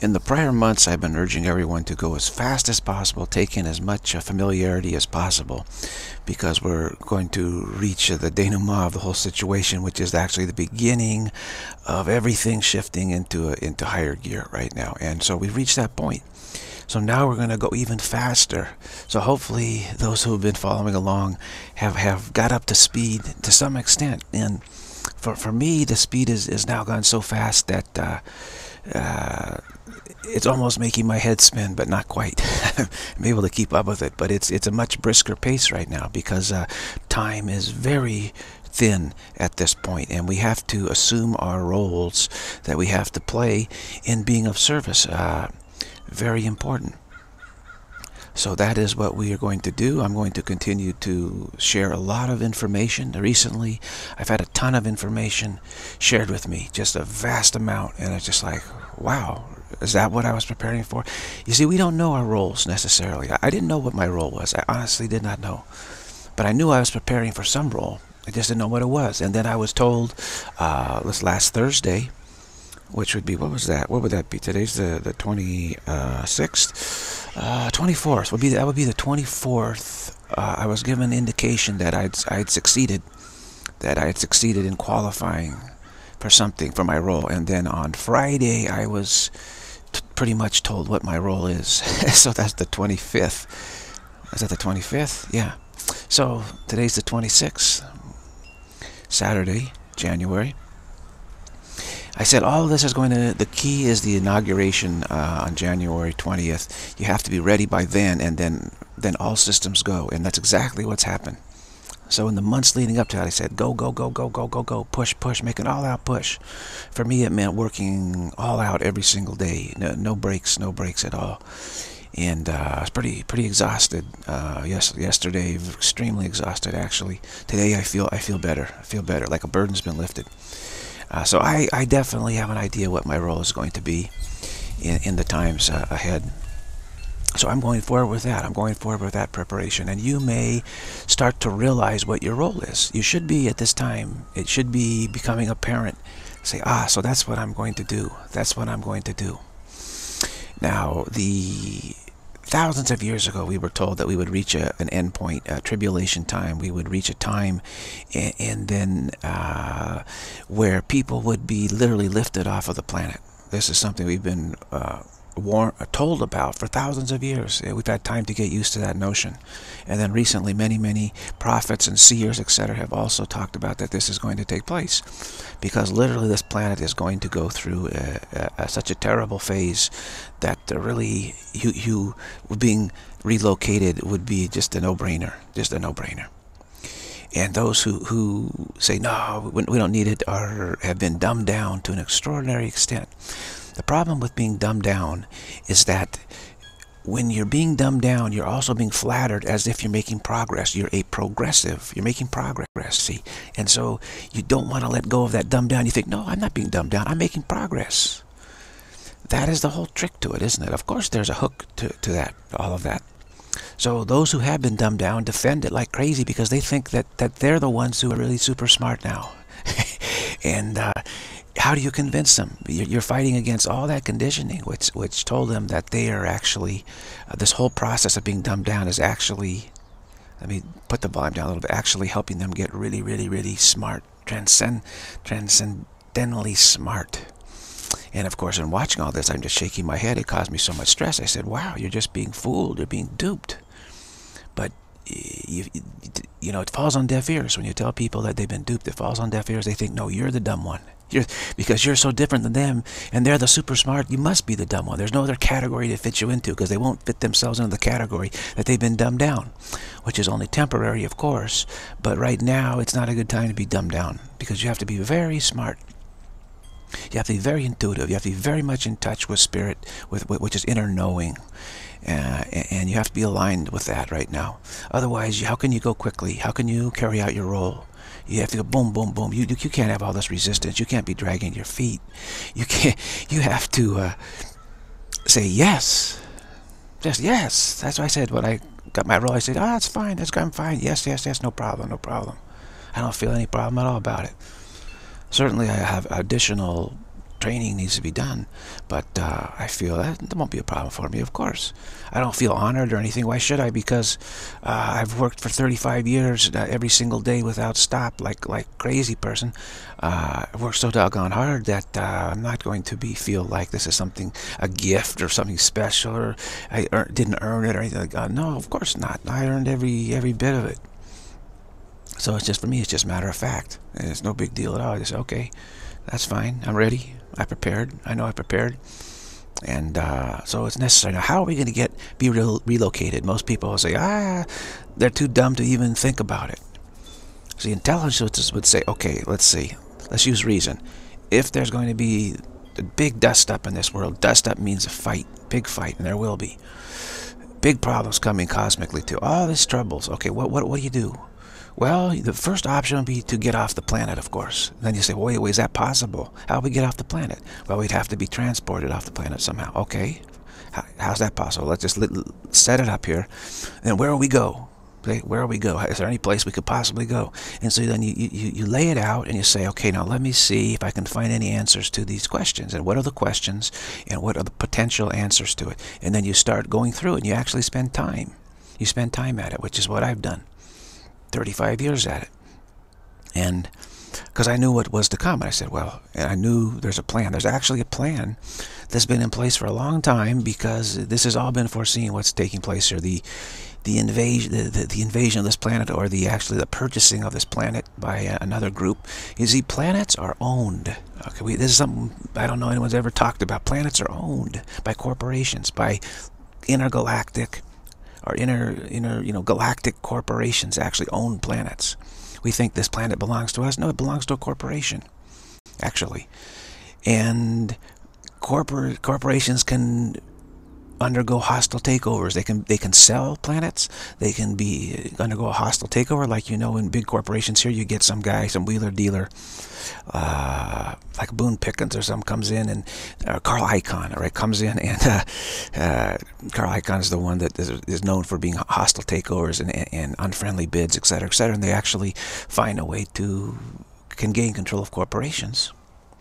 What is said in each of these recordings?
In the prior months, I've been urging everyone to go as fast as possible, take in as much familiarity as possible, because we're going to reach the denouement of the whole situation, which is actually the beginning of everything shifting into higher gear right now. And so we've reached that point. So now we're going to go even faster. So hopefully those who have been following along have got up to speed to some extent. And for me, the speed is now gone so fast that it's almost making my head spin, but not quite. I'm able to keep up with it, but it's a much brisker pace right now, because time is very thin at this point, and we have to assume our roles that we have to play in being of service. Very important. So that is what we are going to do. I'm going to continue to share a lot of information. Recently, I've had a ton of information shared with me, just a vast amount, and it's just like, wow, is that what I was preparing for? You see, we don't know our roles necessarily. I didn't know what my role was. I honestly did not know. But I knew I was preparing for some role. I just didn't know what it was. And then I was told this last Thursday, which would be, what was that? What would that be? Today's the 26th. 24th that would be the 24th. I was given an indication that I'd succeeded, in qualifying for something for my role. And then on Friday I was pretty much told what my role is. So that's the 25th. Is that the 25th? Yeah. So today's the 26th, Saturday, January. I said all of this is going to, the key is the inauguration on January 20th. You have to be ready by then, and then all systems go. And that's exactly what's happened. So in the months leading up to that, I said, go, go, go, go, go, go, go, push, push, make an all-out push. For me, it meant working all out every single day. No breaks at all. And I was pretty exhausted. Yesterday, extremely exhausted actually. Today I feel better. I feel better, like a burden's been lifted. So I definitely have an idea what my role is going to be in the times ahead. So I'm going forward with that. I'm going forward with that preparation. And you may start to realize what your role is. You should be at this time. It should be becoming apparent. Say, so that's what I'm going to do. That's what I'm going to do. Now, thousands of years ago, we were told that we would reach an end point, a tribulation time. We would reach a time and then where people would be literally lifted off of the planet. This is something we've been told about for thousands of years. We've had time to get used to that notion. And then recently, many prophets and seers, etc., have also talked about that this is going to take place, because literally this planet is going to go through such a terrible phase that really you being relocated would be just a no-brainer, And those who say, no, we don't need it, or have been dumbed down to an extraordinary extent. The problem with being dumbed down is that when you're being dumbed down, you're also being flattered as if you're making progress. You're a progressive. You're making progress, see? And so you don't want to let go of that dumbed down. You think, no, I'm not being dumbed down. I'm making progress. That is the whole trick to it, isn't it? Of course, there's a hook to that, all of that. So those who have been dumbed down defend it like crazy, because they think that they're the ones who are really super smart now. And how do you convince them? You're fighting against all that conditioning, which told them that they are actually, this whole process of being dumbed down is actually, let me put the volume down a little bit, actually helping them get really smart, transcendentally smart. And of course, in watching all this, I'm just shaking my head. It caused me so much stress. I said, wow, you're just being fooled. You're being duped. But you know, it falls on deaf ears when you tell people that they've been duped. It falls on deaf ears. They think, no, you're the dumb one. Because you're so different than them, and they're the super smart, you must be the dumb one. There's no other category to fit you into, because they won't fit themselves into the category that they've been dumbed down, which is only temporary, of course. But right now, it's not a good time to be dumbed down, because you have to be very smart. You have to be very intuitive. You have to be very much in touch with spirit, which is inner knowing. And you have to be aligned with that right now. Otherwise, how can you go quickly? How can you carry out your role? You have to go boom, boom, boom. You can't have all this resistance. You can't be dragging your feet. You can't. You have to say yes. Just yes. That's what I said when I got my role. I said, it's fine. I'm fine. Yes, no problem, no problem. I don't feel any problem at all about it. Certainly, I have additional training needs to be done, but I feel that won't be a problem for me, of course. I don't feel honored or anything. Why should I? Because I've worked for 35 years every single day without stop, like crazy person. I've worked so doggone hard that I'm not going to feel like this is something, a gift or something special, or I didn't earn it or anything like that. No, of course not. I earned every bit of it. So it's just, for me, it's just matter of fact. And it's no big deal at all. I just say, okay, that's fine. I'm ready. I prepared. I know I prepared. And so it's necessary. Now, how are we going to be relocated? Most people will say, they're too dumb to even think about it. So the intelligence would say, okay, let's see. Let's use reason. If there's going to be a big dust up in this world, dust up means a fight, big fight, and there will be. Big problems coming cosmically too. All these troubles. Okay, what do you do? Well, the first option would be to get off the planet, of course. And then you say, well, wait, is that possible? How do we get off the planet? Well, we'd have to be transported off the planet somehow. Okay, how's that possible? Let's just set it up here. And where will we go? Okay, where will we go? Is there any place we could possibly go? And so then you lay it out and you say, okay, now let me see if I can find any answers to these questions. And what are the questions? And what are the potential answers to it? And then you start going through it and you actually spend time. You spend time at it, which is what I've done. 35 years at it. And because I knew what was to come, I said, well, and I knew there's a plan. There's actually a plan that's been in place for a long time, because this has all been foreseen, what's taking place here. The invasion of this planet, or actually the purchasing of this planet by another group. You see, planets are owned. Okay, this is something I don't know anyone's ever talked about. Planets are owned by corporations, by intergalactic or galactic corporations actually own planets. We think this planet belongs to us. No, it belongs to a corporation, actually. And corporations can undergo hostile takeovers. They can sell planets. They can undergo a hostile takeover, like in big corporations here. You get some guy, some wheeler dealer, like Boone Pickens or something, comes in, and Carl Icahn, right, comes in, and Carl Icahn is the one that is known for being hostile takeovers and unfriendly bids, etc., etc. And they actually find a way to gain control of corporations.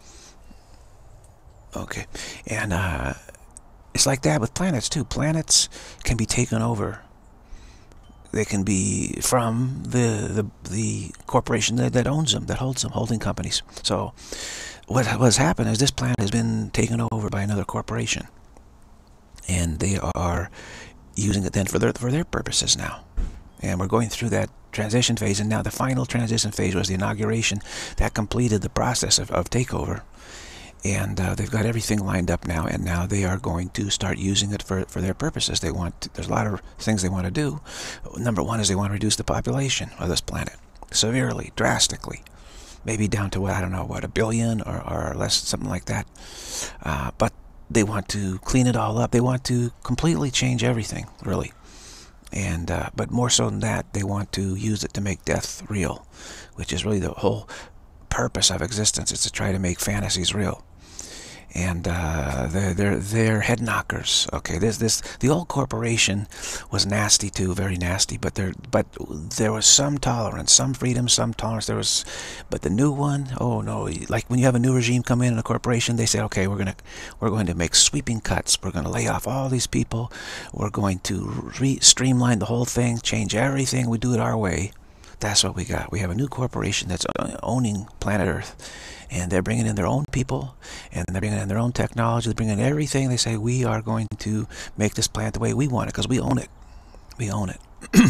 Okay, and it's like that with planets too. Planets can be taken over. They can be from the corporation that owns them, that holds them, holding companies. So what has happened is this planet has been taken over by another corporation, and they are using it then for their purposes now. And we're going through that transition phase, and now the final transition phase was the inauguration that completed the process of takeover. And they've got everything lined up now, and now they are going to start using it for their purposes. There's a lot of things they want to do. Number one is they want to reduce the population of this planet severely, drastically, maybe down to I don't know what, 1 billion or less, something like that. But they want to clean it all up. They want to completely change everything, really. And but more so than that, they want to use it to make death real, which is really the whole purpose of existence, is to try to make fantasies real. And they're head knockers. Okay, the old corporation was nasty too, very nasty. But there was some tolerance, some freedom, some tolerance. But the new one, oh no! Like when you have a new regime come in a corporation, they say, okay, we're going to make sweeping cuts. We're going to lay off all these people. We're going to streamline the whole thing, change everything. We do it our way. That's what we got. We have a new corporation that's owning planet Earth. And they're bringing in their own people, and they're bringing in their own technology. They're bringing in everything. They say, we are going to make this planet the way we want it, because we own it. We own it.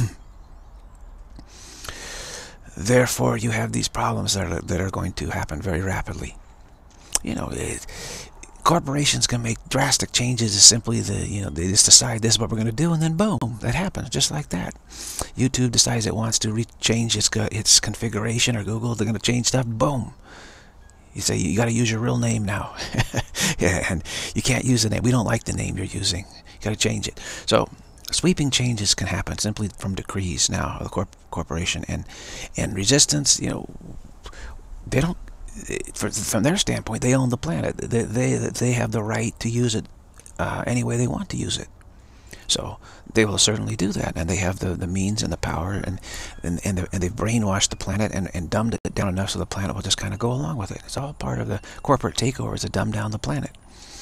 Therefore, you have these problems that are going to happen very rapidly. Corporations can make drastic changes as simply they just decide this is what we're going to do, and then boom, that happens just like that. YouTube decides it wants to change its configuration, or Google, they're going to change stuff, boom. You say, you got to use your real name now. Yeah, and you can't use the name. We don't like the name you're using. You got to change it. So sweeping changes can happen simply from decrees now of the corporation, and resistance. They don't. From their standpoint, they own the planet. They have the right to use it any way they want to use it. So they will certainly do that, and they have the means and the power, and they've brainwashed the planet and dumbed it down enough so the planet will just kind of go along with it. It's all part of the corporate takeovers to dumb down the planet.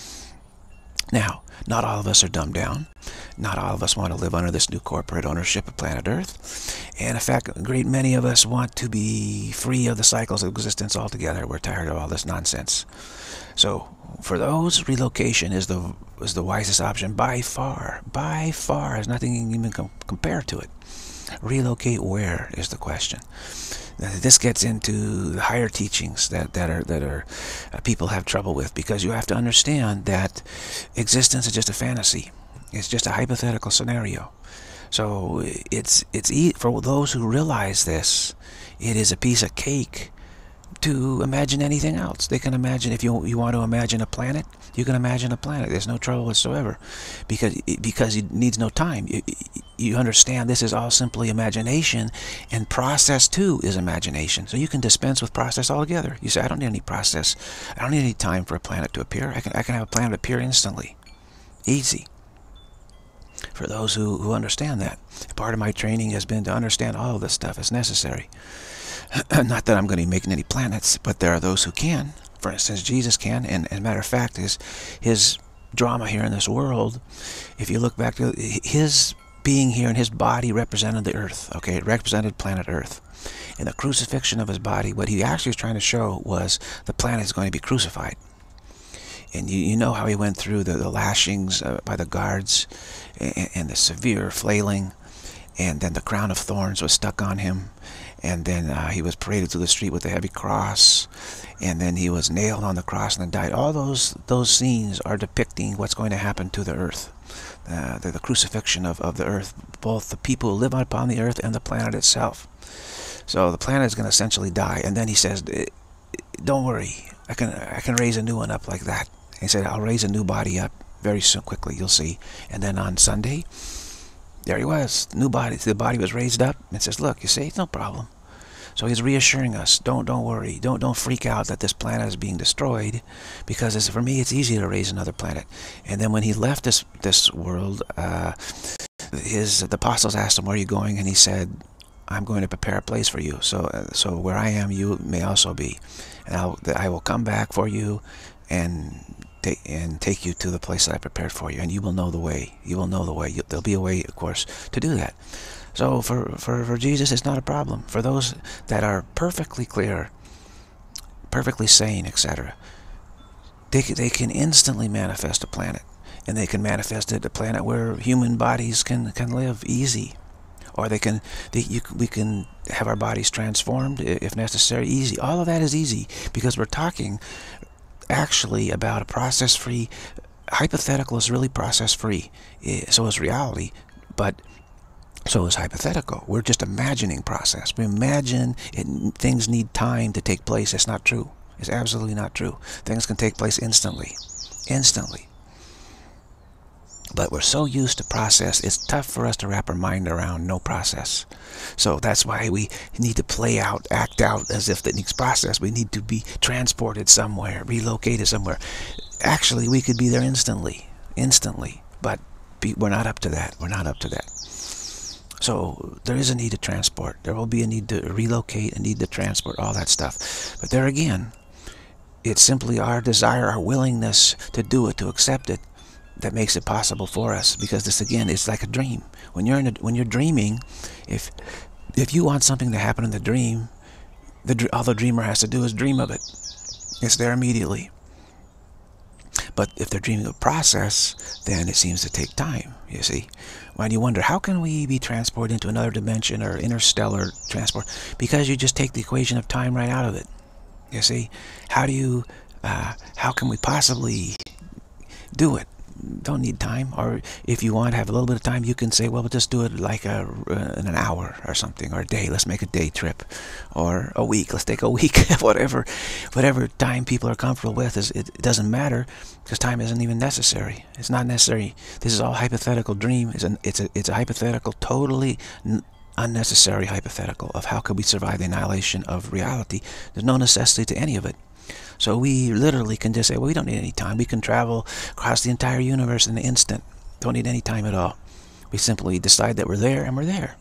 Now, not all of us are dumbed down. Not all of us want to live under this new corporate ownership of planet Earth. And in fact, a great many of us want to be free of the cycles of existence altogether. We're tired of all this nonsense. So, for those, relocation is the wisest option by far. By far. There's nothing you can even compare to it. Relocate where is the question. This gets into the higher teachings that people have trouble with, because you have to understand that existence is just a fantasy. It's just a hypothetical scenario. So it's for those who realize this, it is a piece of cake to imagine anything else. They can imagine, if you want to imagine a planet, you can imagine a planet. There's no trouble whatsoever, because it needs no time. You understand this is all simply imagination, and process too is imagination. So you can dispense with process altogether. You say, I don't need any process. I don't need any time for a planet to appear. I can have a planet appear instantly. Easy. For those who understand that. Part of my training has been to understand all of this stuff as necessary. Not that I'm going to be making any planets, but there are those who can. For instance, Jesus can, and as a matter of fact, his drama here in this world, if you look back to his being here and his body represented the earth, okay? It represented planet Earth. In the crucifixion of his body, what he actually was trying to show was the planet is going to be crucified. And you know how he went through the lashings by the guards, and the severe flailing, and then the crown of thorns was stuck on him, and then he was paraded through the street with a heavy cross, and then he was nailed on the cross and then died. All those scenes are depicting what's going to happen to the earth, the crucifixion of the earth, both the people who live upon the earth and the planet itself. So the planet is going to essentially die, and then he says, don't worry, I can raise a new one up like that. He said, I'll raise a new body up very soon, quickly, you'll see. And then on Sunday, there he was, new body. The body was raised up, and says, look, you see, it's no problem. So he's reassuring us, don't worry, don't freak out that this planet is being destroyed, because for me it's easy to raise another planet. And then when he left this world, the apostles asked him, where are you going? And he said, I'm going to prepare a place for you. So where I am, you may also be. And I will come back for you and take you to the place that I prepared for you, and you will know the way. You will know the way. There'll be a way, of course, to do that. So for Jesus, it's not a problem. For those that are perfectly clear, perfectly sane, etc., they can instantly manifest a planet, and they can manifest a planet where human bodies can live easy, or we can have our bodies transformed if necessary. Easy. All of that is easy, because we're talking actually about a process-free. Hypothetical is really process-free. So is reality, but so is hypothetical. We're just imagining process. We imagine things need time to take place. It's not true. It's absolutely not true. Things can take place instantly. Instantly. But we're so used to process, it's tough for us to wrap our mind around no process. So that's why we need to play out, act out as if it needs process. We need to be transported somewhere, relocated somewhere. Actually, we could be there instantly, but we're not up to that. We're not up to that. So there is a need to transport. There will be a need to relocate, a need to transport, all that stuff. But there again, it's simply our desire, our willingness to do it, to accept it, that makes it possible for us. Because this, again, it's like a dream. When you're dreaming, if you want something to happen in the dream, all the dreamer has to do is dream of it. It's there immediately. But if they're dreaming of process, then it seems to take time, you see. When you wonder, how can we be transported into another dimension or interstellar transport? Because you just take the equation of time right out of it, you see. How can we possibly do it? Don't need time. Or if you want to have a little bit of time, you can say, well, we'll just do it like in an hour or something, or a day. Let's make a day trip, or a week. Let's take a week. whatever time people are comfortable with. It doesn't matter, because time isn't even necessary. It's not necessary. This is all hypothetical dream. It's a hypothetical, totally unnecessary hypothetical of how could we survive the annihilation of reality. There's no necessity to any of it. So we literally can just say, well, we don't need any time. We can travel across the entire universe in an instant. Don't need any time at all. We simply decide that we're there, and we're there.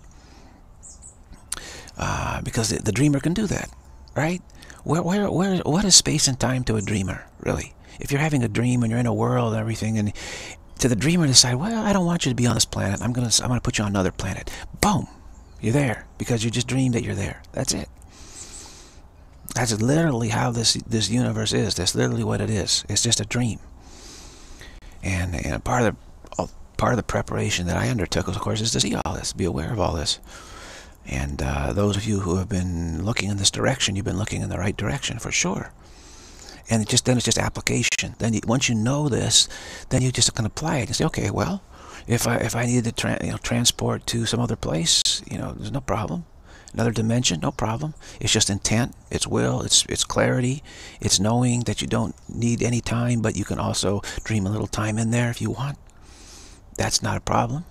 Because the dreamer can do that, right? What is space and time to a dreamer, really? If you're having a dream and you're in a world and everything, and to the dreamer decide, well, I don't want you to be on this planet. I'm gonna put you on another planet. Boom, you're there because you just dreamed that you're there. That's it. That's literally how this universe is. That's literally what it is. It's just a dream. And part of the preparation that I undertook, of course, is to see all this, be aware of all this. And those of you who have been looking in this direction, you've been looking in the right direction for sure. And then it's just application. Then once you know this, then you just can apply it and say, okay, well, if I needed to transport to some other place, there's no problem. Another dimension, no problem. It's just intent, it's will, it's clarity, it's knowing that you don't need any time, but you can also dream a little time in there if you want. That's not a problem.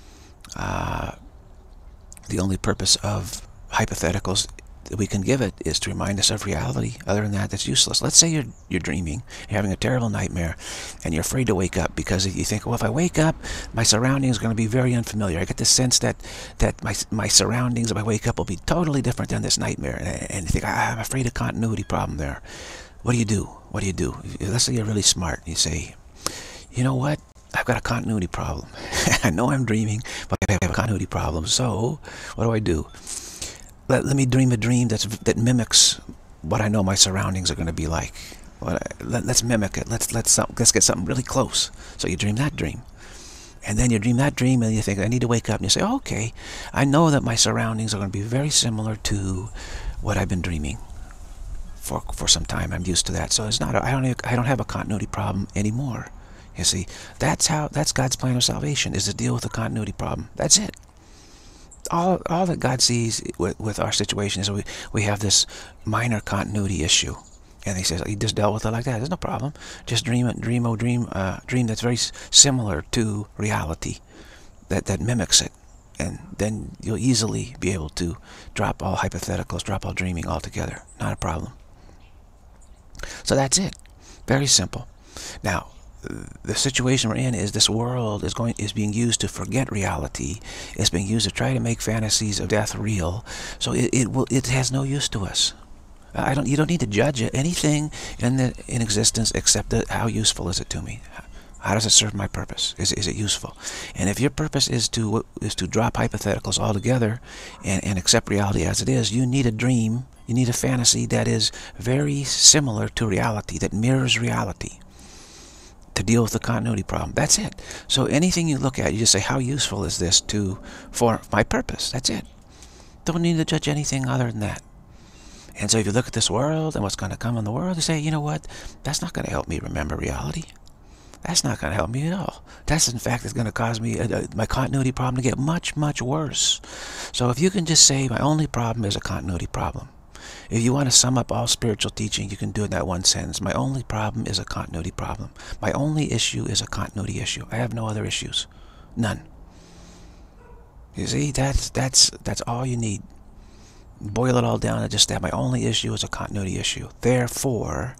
The only purpose of hypotheticals that we can give it is to remind us of reality. Other than that, that's useless. Let's say you're dreaming, you're having a terrible nightmare, and you're afraid to wake up because you think, well, if I wake up, my surroundings are going to be very unfamiliar. I get the sense that my surroundings, if I wake up, will be totally different than this nightmare. And you think, I'm afraid of continuity problem there. What do you do? What do you do? Let's say you're really smart. You say, you know what? I've got a continuity problem. I know I'm dreaming, but I have a continuity problem. So what do? Let me dream a dream that mimics what I know my surroundings are going to be like. Let's mimic it. Let's get something really close. So you dream that dream. And then you dream that dream and you think, I need to wake up. And you say, oh, okay, I know that my surroundings are going to be very similar to what I've been dreaming for some time. I'm used to that. So it's not, I don't have a continuity problem anymore. You see, that's God's plan of salvation, is to deal with the continuity problem. That's it. All that God sees with our situation is we have this minor continuity issue, and He says He just dealt with it like that. There's no problem. Just dream that's very similar to reality, that mimics it, and then you'll easily be able to drop all hypotheticals, drop all dreaming altogether. Not a problem. So that's it. Very simple. Now, the situation we're in is this world is being used to forget reality. It's being used to try to make fantasies of death real. So it has no use to us. You don't need to judge anything in existence except how useful is it to me. How does it serve my purpose? Is it useful? And if your purpose is to drop hypotheticals altogether and accept reality as it is, you need a dream. You need a fantasy that is very similar to reality, that mirrors reality, to deal with the continuity problem. That's it. So anything you look at, you just say, how useful is this for my purpose? That's it. Don't need to judge anything other than that. And so if you look at this world and what's going to come in the world, you say, you know what? That's not going to help me remember reality. That's not going to help me at all. That's, in fact, is going to cause me my continuity problem to get much, much worse. So if you can just say, my only problem is a continuity problem. If you want to sum up all spiritual teaching, you can do it in that one sentence. My only problem is a continuity problem. My only issue is a continuity issue. I have no other issues. None. You see, that's all you need. Boil it all down to just that. My only issue is a continuity issue. Therefore,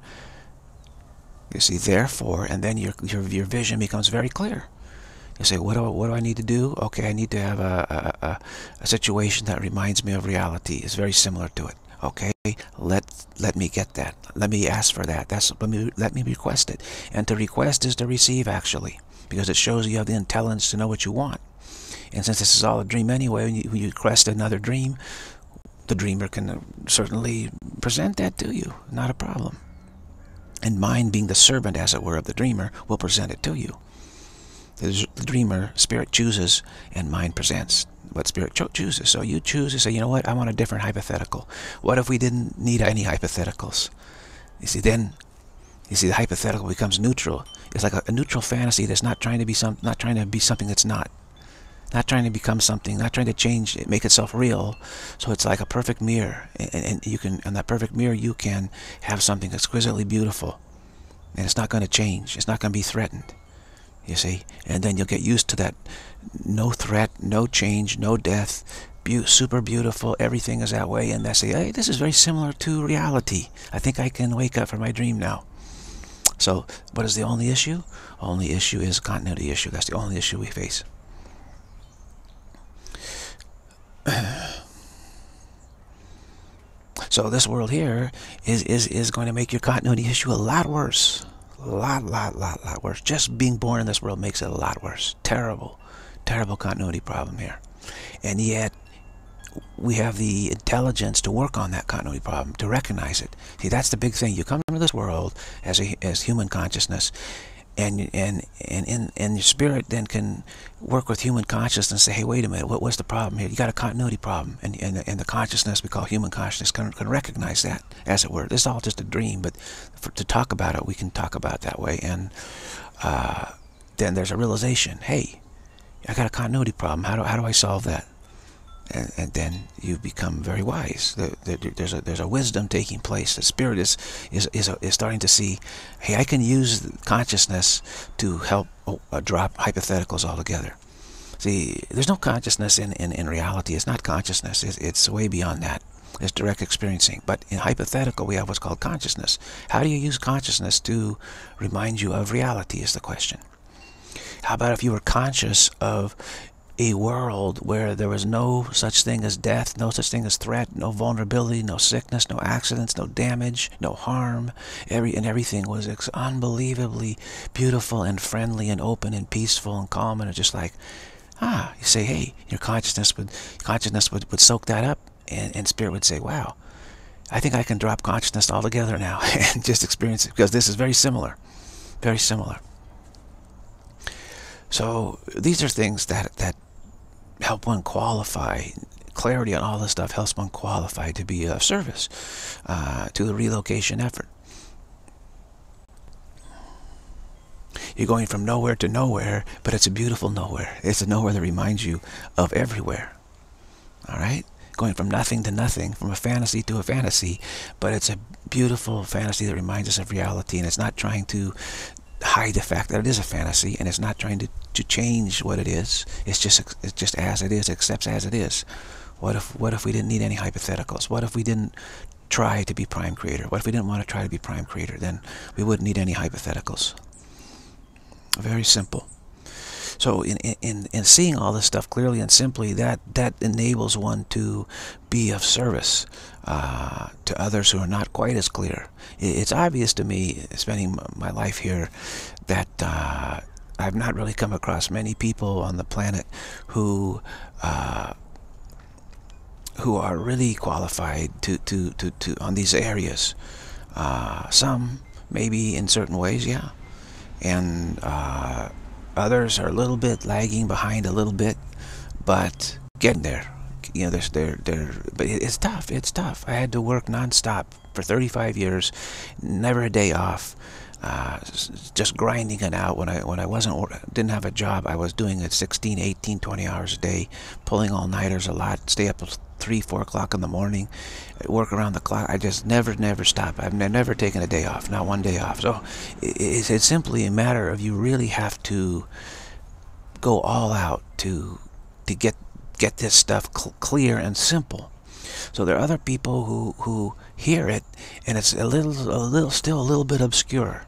you see, therefore, and then your vision becomes very clear. You say, what do I need to do? Okay, I need to have a situation that reminds me of reality. It's very similar to it. Okay, let me get that. Let me ask for that. Let me request it. And to request is to receive, actually, because it shows you have the intelligence to know what you want. And since this is all a dream anyway, when you request another dream, the dreamer can certainly present that to you. Not a problem. And mind, being the servant, as it were, of the dreamer, will present it to you. The dreamer, spirit chooses, and mind presents what spirit chooses. So you choose to say, you know what, I want a different hypothetical. What if we didn't need any hypotheticals? You see, then the hypothetical becomes neutral. It's like a neutral fantasy that's not trying to be something that's not. Not trying to become something, not trying to change it, make itself real. So it's like a perfect mirror, and you can, in that perfect mirror, you can have something exquisitely beautiful, and it's not going to change. It's not going to be threatened. You see, and then you'll get used to that. No threat, no change, no death, super beautiful. Everything is that way, and they say, hey, this is very similar to reality. I think I can wake up from my dream now. So, what is the only issue? Only issue is continuity issue. That's the only issue we face. So this world here is going to make your continuity issue a lot worse. A lot worse. Just being born in this world makes it a lot worse. Terrible continuity problem here. And yet, we have the intelligence to work on that continuity problem, to recognize it. See, that's the big thing. You come into this world as human consciousness, and your spirit then can work with human consciousness and say, hey, wait a minute, what's the problem here? You got a continuity problem, and the consciousness we call human consciousness can recognize that, as it were. This is all just a dream, but to talk about it, we can talk about it that way. And then there's a realization, hey, I got a continuity problem. How do I solve that? And then you become very wise. There's a wisdom taking place. The spirit is starting to see, hey, I can use consciousness to help drop hypotheticals altogether. See, there's no consciousness in reality. It's not consciousness. It's way beyond that. It's direct experiencing. But in hypothetical, we have what's called consciousness. How do you use consciousness to remind you of reality is the question. How about if you were conscious of a world where there was no such thing as death, no such thing as threat, no vulnerability, no sickness, no accidents, no damage, no harm, everything was unbelievably beautiful and friendly and open and peaceful and calm, and it's just like, you say, hey, your consciousness would soak that up, and spirit would say, wow, I think I can drop consciousness altogether now and just experience it, because this is very similar, very similar. So these are things that help one qualify. Clarity on all this stuff helps one qualify to be of service to the relocation effort. You're going from nowhere to nowhere, but it's a beautiful nowhere. It's a nowhere that reminds you of everywhere. All right? Going from nothing to nothing, from a fantasy to a fantasy, but it's a beautiful fantasy that reminds us of reality, and it's not trying to hide the fact that it is a fantasy, and it's not trying to change what it is. It's just as it is, accepts as it is. What if we didn't need any hypotheticals? What if we didn't try to be prime creator? What if we didn't want to try to be prime creator? Then we wouldn't need any hypotheticals. Very simple. So in seeing all this stuff clearly and simply, that enables one to be of service to others who are not quite as clear. It's obvious to me, spending my life here, that I've not really come across many people on the planet who are really qualified to on these areas. Some maybe in certain ways, yeah, and others are a little bit lagging behind a little bit, but getting there. You know, but it's tough. It's tough. I had to work nonstop for 35 years, never a day off, just grinding it out. When I didn't have a job, I was doing it 16, 18, 20 hours a day, pulling all-nighters a lot, stay up till 3, 4 o'clock in the morning, work around the clock. I just never stopped. I've never taken a day off, not one day off. So it's simply a matter of you really have to go all out to get this stuff clear and simple. So there are other people who hear it, and it's still a little bit obscure,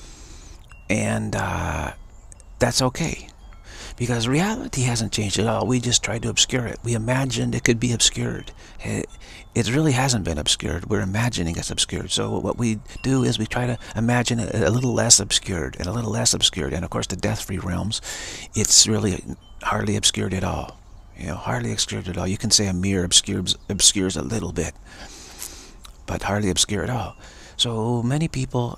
and that's okay, because reality hasn't changed at all. We just tried to obscure it. We imagined it could be obscured. It really hasn't been obscured. We're imagining it's obscured. So what we do is we try to imagine it a little less obscured and a little less obscured. And of course, the death-free realms, it's really hardly obscured at all. You know, hardly obscured at all. You can say a mirror obscures a little bit, but hardly obscure at all. So many people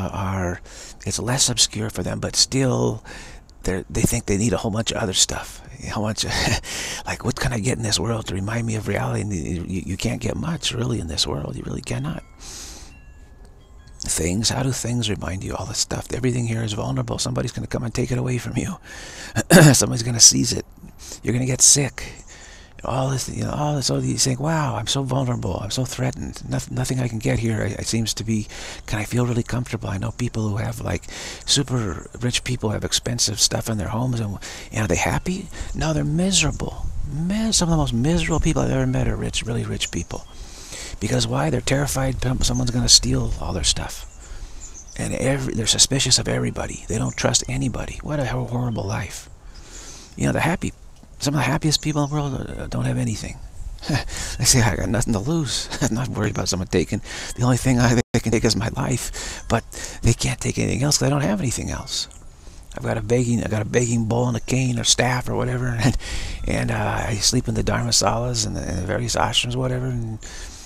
it's less obscure for them, but still they think they need a whole bunch of other stuff. How much, like, what can I get in this world to remind me of reality? And you can't get much really in this world. You really cannot. Things, how do things remind you all this stuff? Everything here is vulnerable. Somebody's going to come and take it away from you. Somebody's going to seize it. You're going to get sick. All this, you know, all this. So you think, wow, I'm so vulnerable. I'm so threatened. Nothing I can get here. It seems to be. Can I feel really comfortable? I know people who have, like, super rich people have expensive stuff in their homes, and are they happy? No, they're miserable. Some of the most miserable people I've ever met are really rich people. Because why? They're terrified someone's going to steal all their stuff. And they're suspicious of everybody. They don't trust anybody. What a horrible life. You know, some of the happiest people in the world don't have anything. They say, I got nothing to lose. I'm not worried about someone taking. The only thing they can take is my life, but they can't take anything else because I don't have anything else. I got a begging bowl and a cane or staff or whatever, and I sleep in the dharmasalas and the various ashrams, whatever. And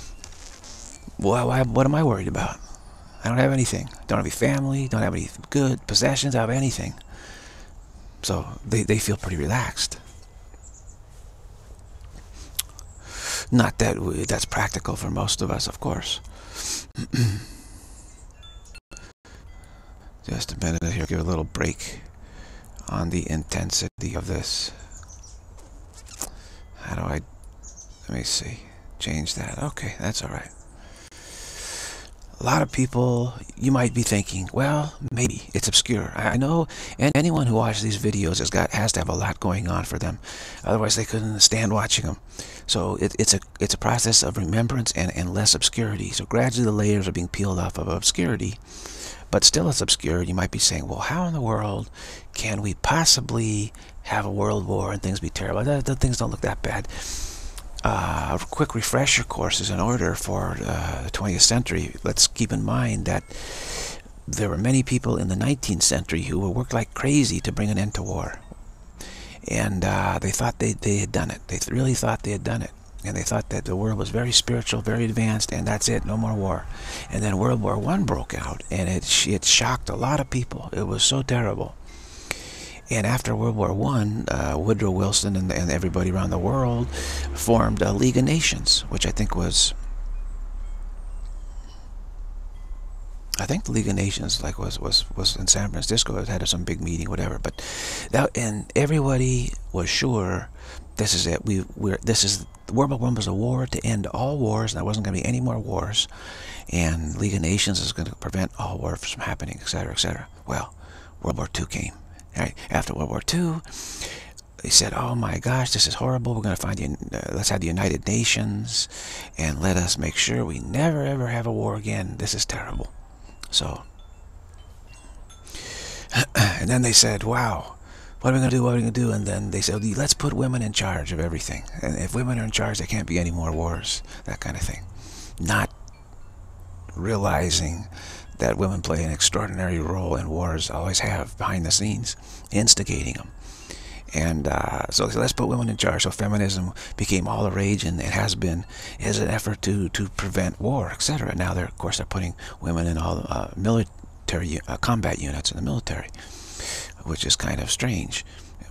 what am I worried about? I don't have anything. Don't have any family. Don't have any good possessions. I don't have anything. So they feel pretty relaxed. Not that that's practical for most of us, of course. Just a minute here, give a little break on the intensity of this. How do let me see, change that. Okay, that's all right. A lot of people, you might be thinking, well, maybe it's obscure. I know, and anyone who watches these videos has to have a lot going on for them. Otherwise, they couldn't stand watching them. So it's a process of remembrance and less obscurity. So gradually the layers are being peeled off of obscurity. But still it's obscure. You might be saying, well, how in the world can we possibly have a world war and things be terrible? Things don't look that bad. A quick refresher course is in order for the 20th century. Let's keep in mind that there were many people in the 19th century who worked like crazy to bring an end to war. And they thought they had done it. They really thought they had done it. And they thought that the world was very spiritual, very advanced, and that's it, no more war. And then World War I broke out, and it shocked a lot of people. It was so terrible. And after World War I, Woodrow Wilson and everybody around the world formed a League of Nations, which I think the League of Nations was in San Francisco. It had some big meeting, whatever. But and everybody was sure this is it. World War I was a war to end all wars, and there wasn't going to be any more wars. And League of Nations is going to prevent all wars from happening, etc., etc. Well, World War II came. Right? After World War II, they said, oh my gosh, this is horrible. We're going to find let's have the United Nations, and let us make sure we never ever have a war again. This is terrible. So, and then they said, wow, what are we going to do? What are we going to do? And then they said, let's put women in charge of everything. And if women are in charge, there can't be any more wars, that kind of thing. Not realizing that women play an extraordinary role in wars, always have, behind the scenes, instigating them. And so let's put women in charge. So feminism became all the rage, and it has been as an effort to prevent war, etc. Now of course they're putting women in all military combat units in the military, which is kind of strange.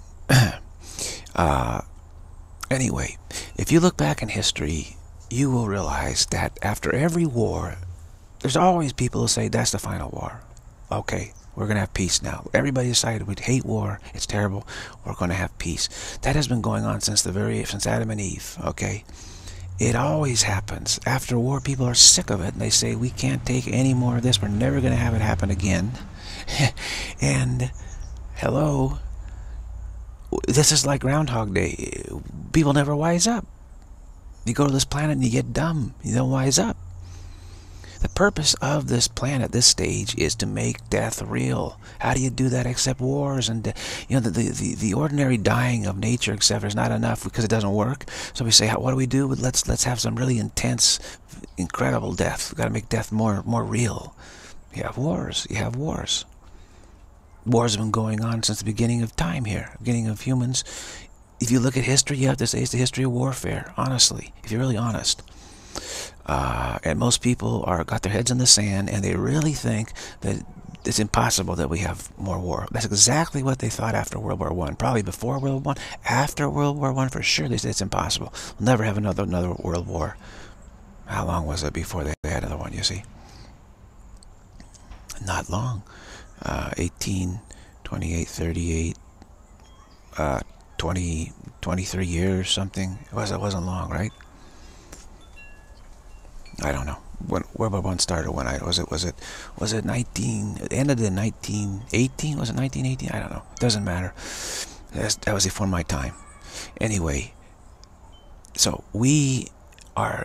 Anyway, if you look back in history, you will realize that after every war, there's always people who say that's the final war. Okay, we're going to have peace now. Everybody decided we'd hate war. It's terrible. We're going to have peace. That has been going on since Adam and Eve. Okay, it always happens. After war, people are sick of it, and they say we can't take any more of this. We're never going to have it happen again. And hello, this is like Groundhog Day. People never wise up. You go to this planet and you get dumb. You don't wise up. The purpose of this planet, this stage, is to make death real. How do you do that except wars? And the ordinary dying of nature, etc., is not enough because it doesn't work. So we say, what do we do? Let's have some really intense, incredible death. We've got to make death more real. You have wars. You have wars. Wars have been going on since the beginning of time here, beginning of humans. If you look at history, you have to say it's the history of warfare, honestly, if you're really honest. And most people got their heads in the sand, and they really think that it's impossible that we have more war. That's exactly what they thought after World War I. Probably before World War I. After World War I, for sure, they said it's impossible. We'll never have another world war. How long was it before they had another one, you see? Not long. 18, 28, 38, 23 years, something. It wasn't long, right? I don't know. When World War I started, was it 19? It ended in 1918. Was it 1918? I don't know. Doesn't matter. That was before my time. Anyway, so we are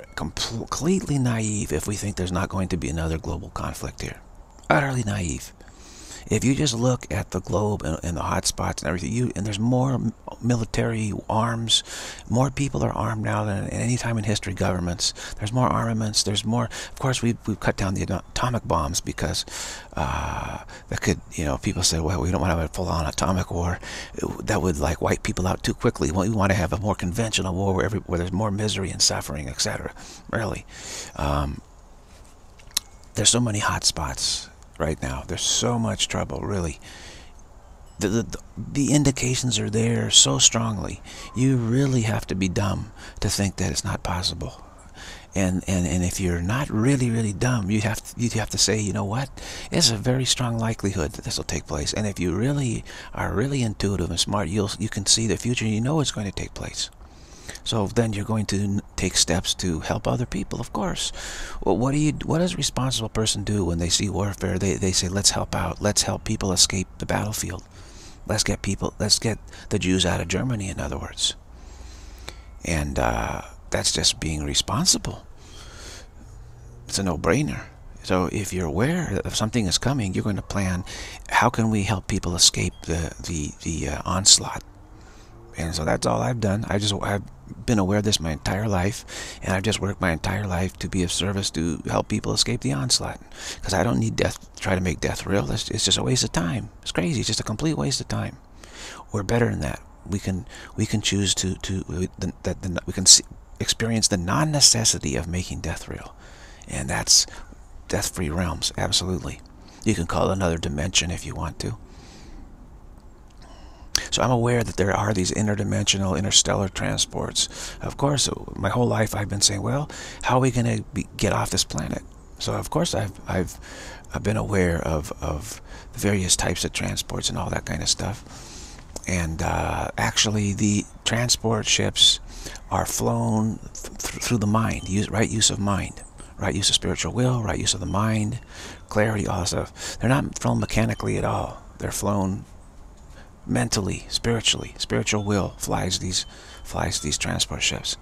completely naive if we think there's not going to be another global conflict here. Utterly naive. If you just look at the globe and the hot spots and everything, and there's more military arms, more people are armed now than at any time in history. Governments, there's more armaments. There's more. Of course, we've cut down the atomic bombs because that could, people say, well, we don't want to have a full-on atomic war. That would like wipe people out too quickly. We want to have a more conventional war where there's more misery and suffering, etc. Really, there's so many hot spots right now. There's so much trouble, really. The indications are there so strongly. You really have to be dumb to think that it's not possible. And if you're not really dumb, you have to say, you know what? It's a very strong likelihood that this will take place. And if you really are really intuitive and smart, you can see the future. You know it's going to take place. So then you're going to take steps to help other people, of course. Well, what does a responsible person do when they see warfare? They say, let's help out. Let's help people escape the battlefield. Let's get the Jews out of Germany, in other words. And that's just being responsible. It's a no-brainer. So if you're aware that something is coming, you're going to plan, how can we help people escape the onslaught? And so that's all I've done. I've been aware of this my entire life, and I've just worked my entire life to be of service to help people escape the onslaught. Because I don't need death to try to make death real. It's just a waste of time. It's crazy. It's just a complete waste of time. We're better than that. We can choose we can experience the non-necessity of making death real, and that's death-free realms. Absolutely. You can call it another dimension if you want to. So I'm aware that there are these interdimensional, interstellar transports. Of course, my whole life I've been saying, well, how are we going to get off this planet? So of course I've been aware of the various types of transports and all that kind of stuff. And actually, the transport ships are flown through the mind. Right use of mind, right use of spiritual will, right use of the mind, clarity, all that stuff. They're not flown mechanically at all. They're flown mentally, spiritually. Spiritual will flies these transport ships.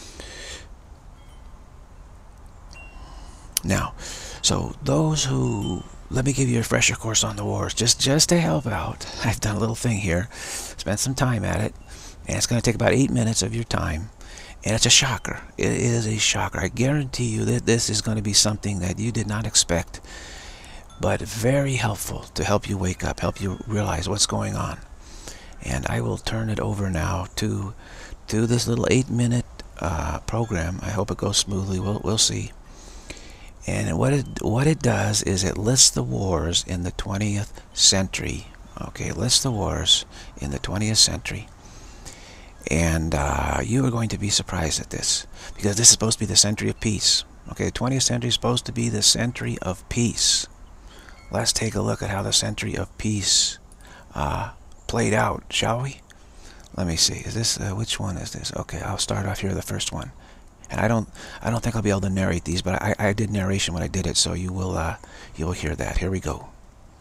Now, so those who, let me give you a refresher course on the wars, just to help out. I've done a little thing here, spent some time at it, and it's going to take about 8 minutes of your time, and it's a shocker. It is a shocker. I guarantee you that this is going to be something that you did not expect, but very helpful to help you wake up, help you realize what's going on. And I will turn it over now to this little 8-minute program. I hope it goes smoothly. We'll see. And what it does is it lists the wars in the 20th century. Okay, lists the wars in the 20th century. And you are going to be surprised at this, because this is supposed to be the century of peace. Okay, the 20th century is supposed to be the century of peace. Let's take a look at how the century of peace played out, shall we? Let me see. Is this which one is this? Okay, I'll start off here, the first one. And I don't think I'll be able to narrate these, but I did narration when I did it, so you'll hear that. Here we go.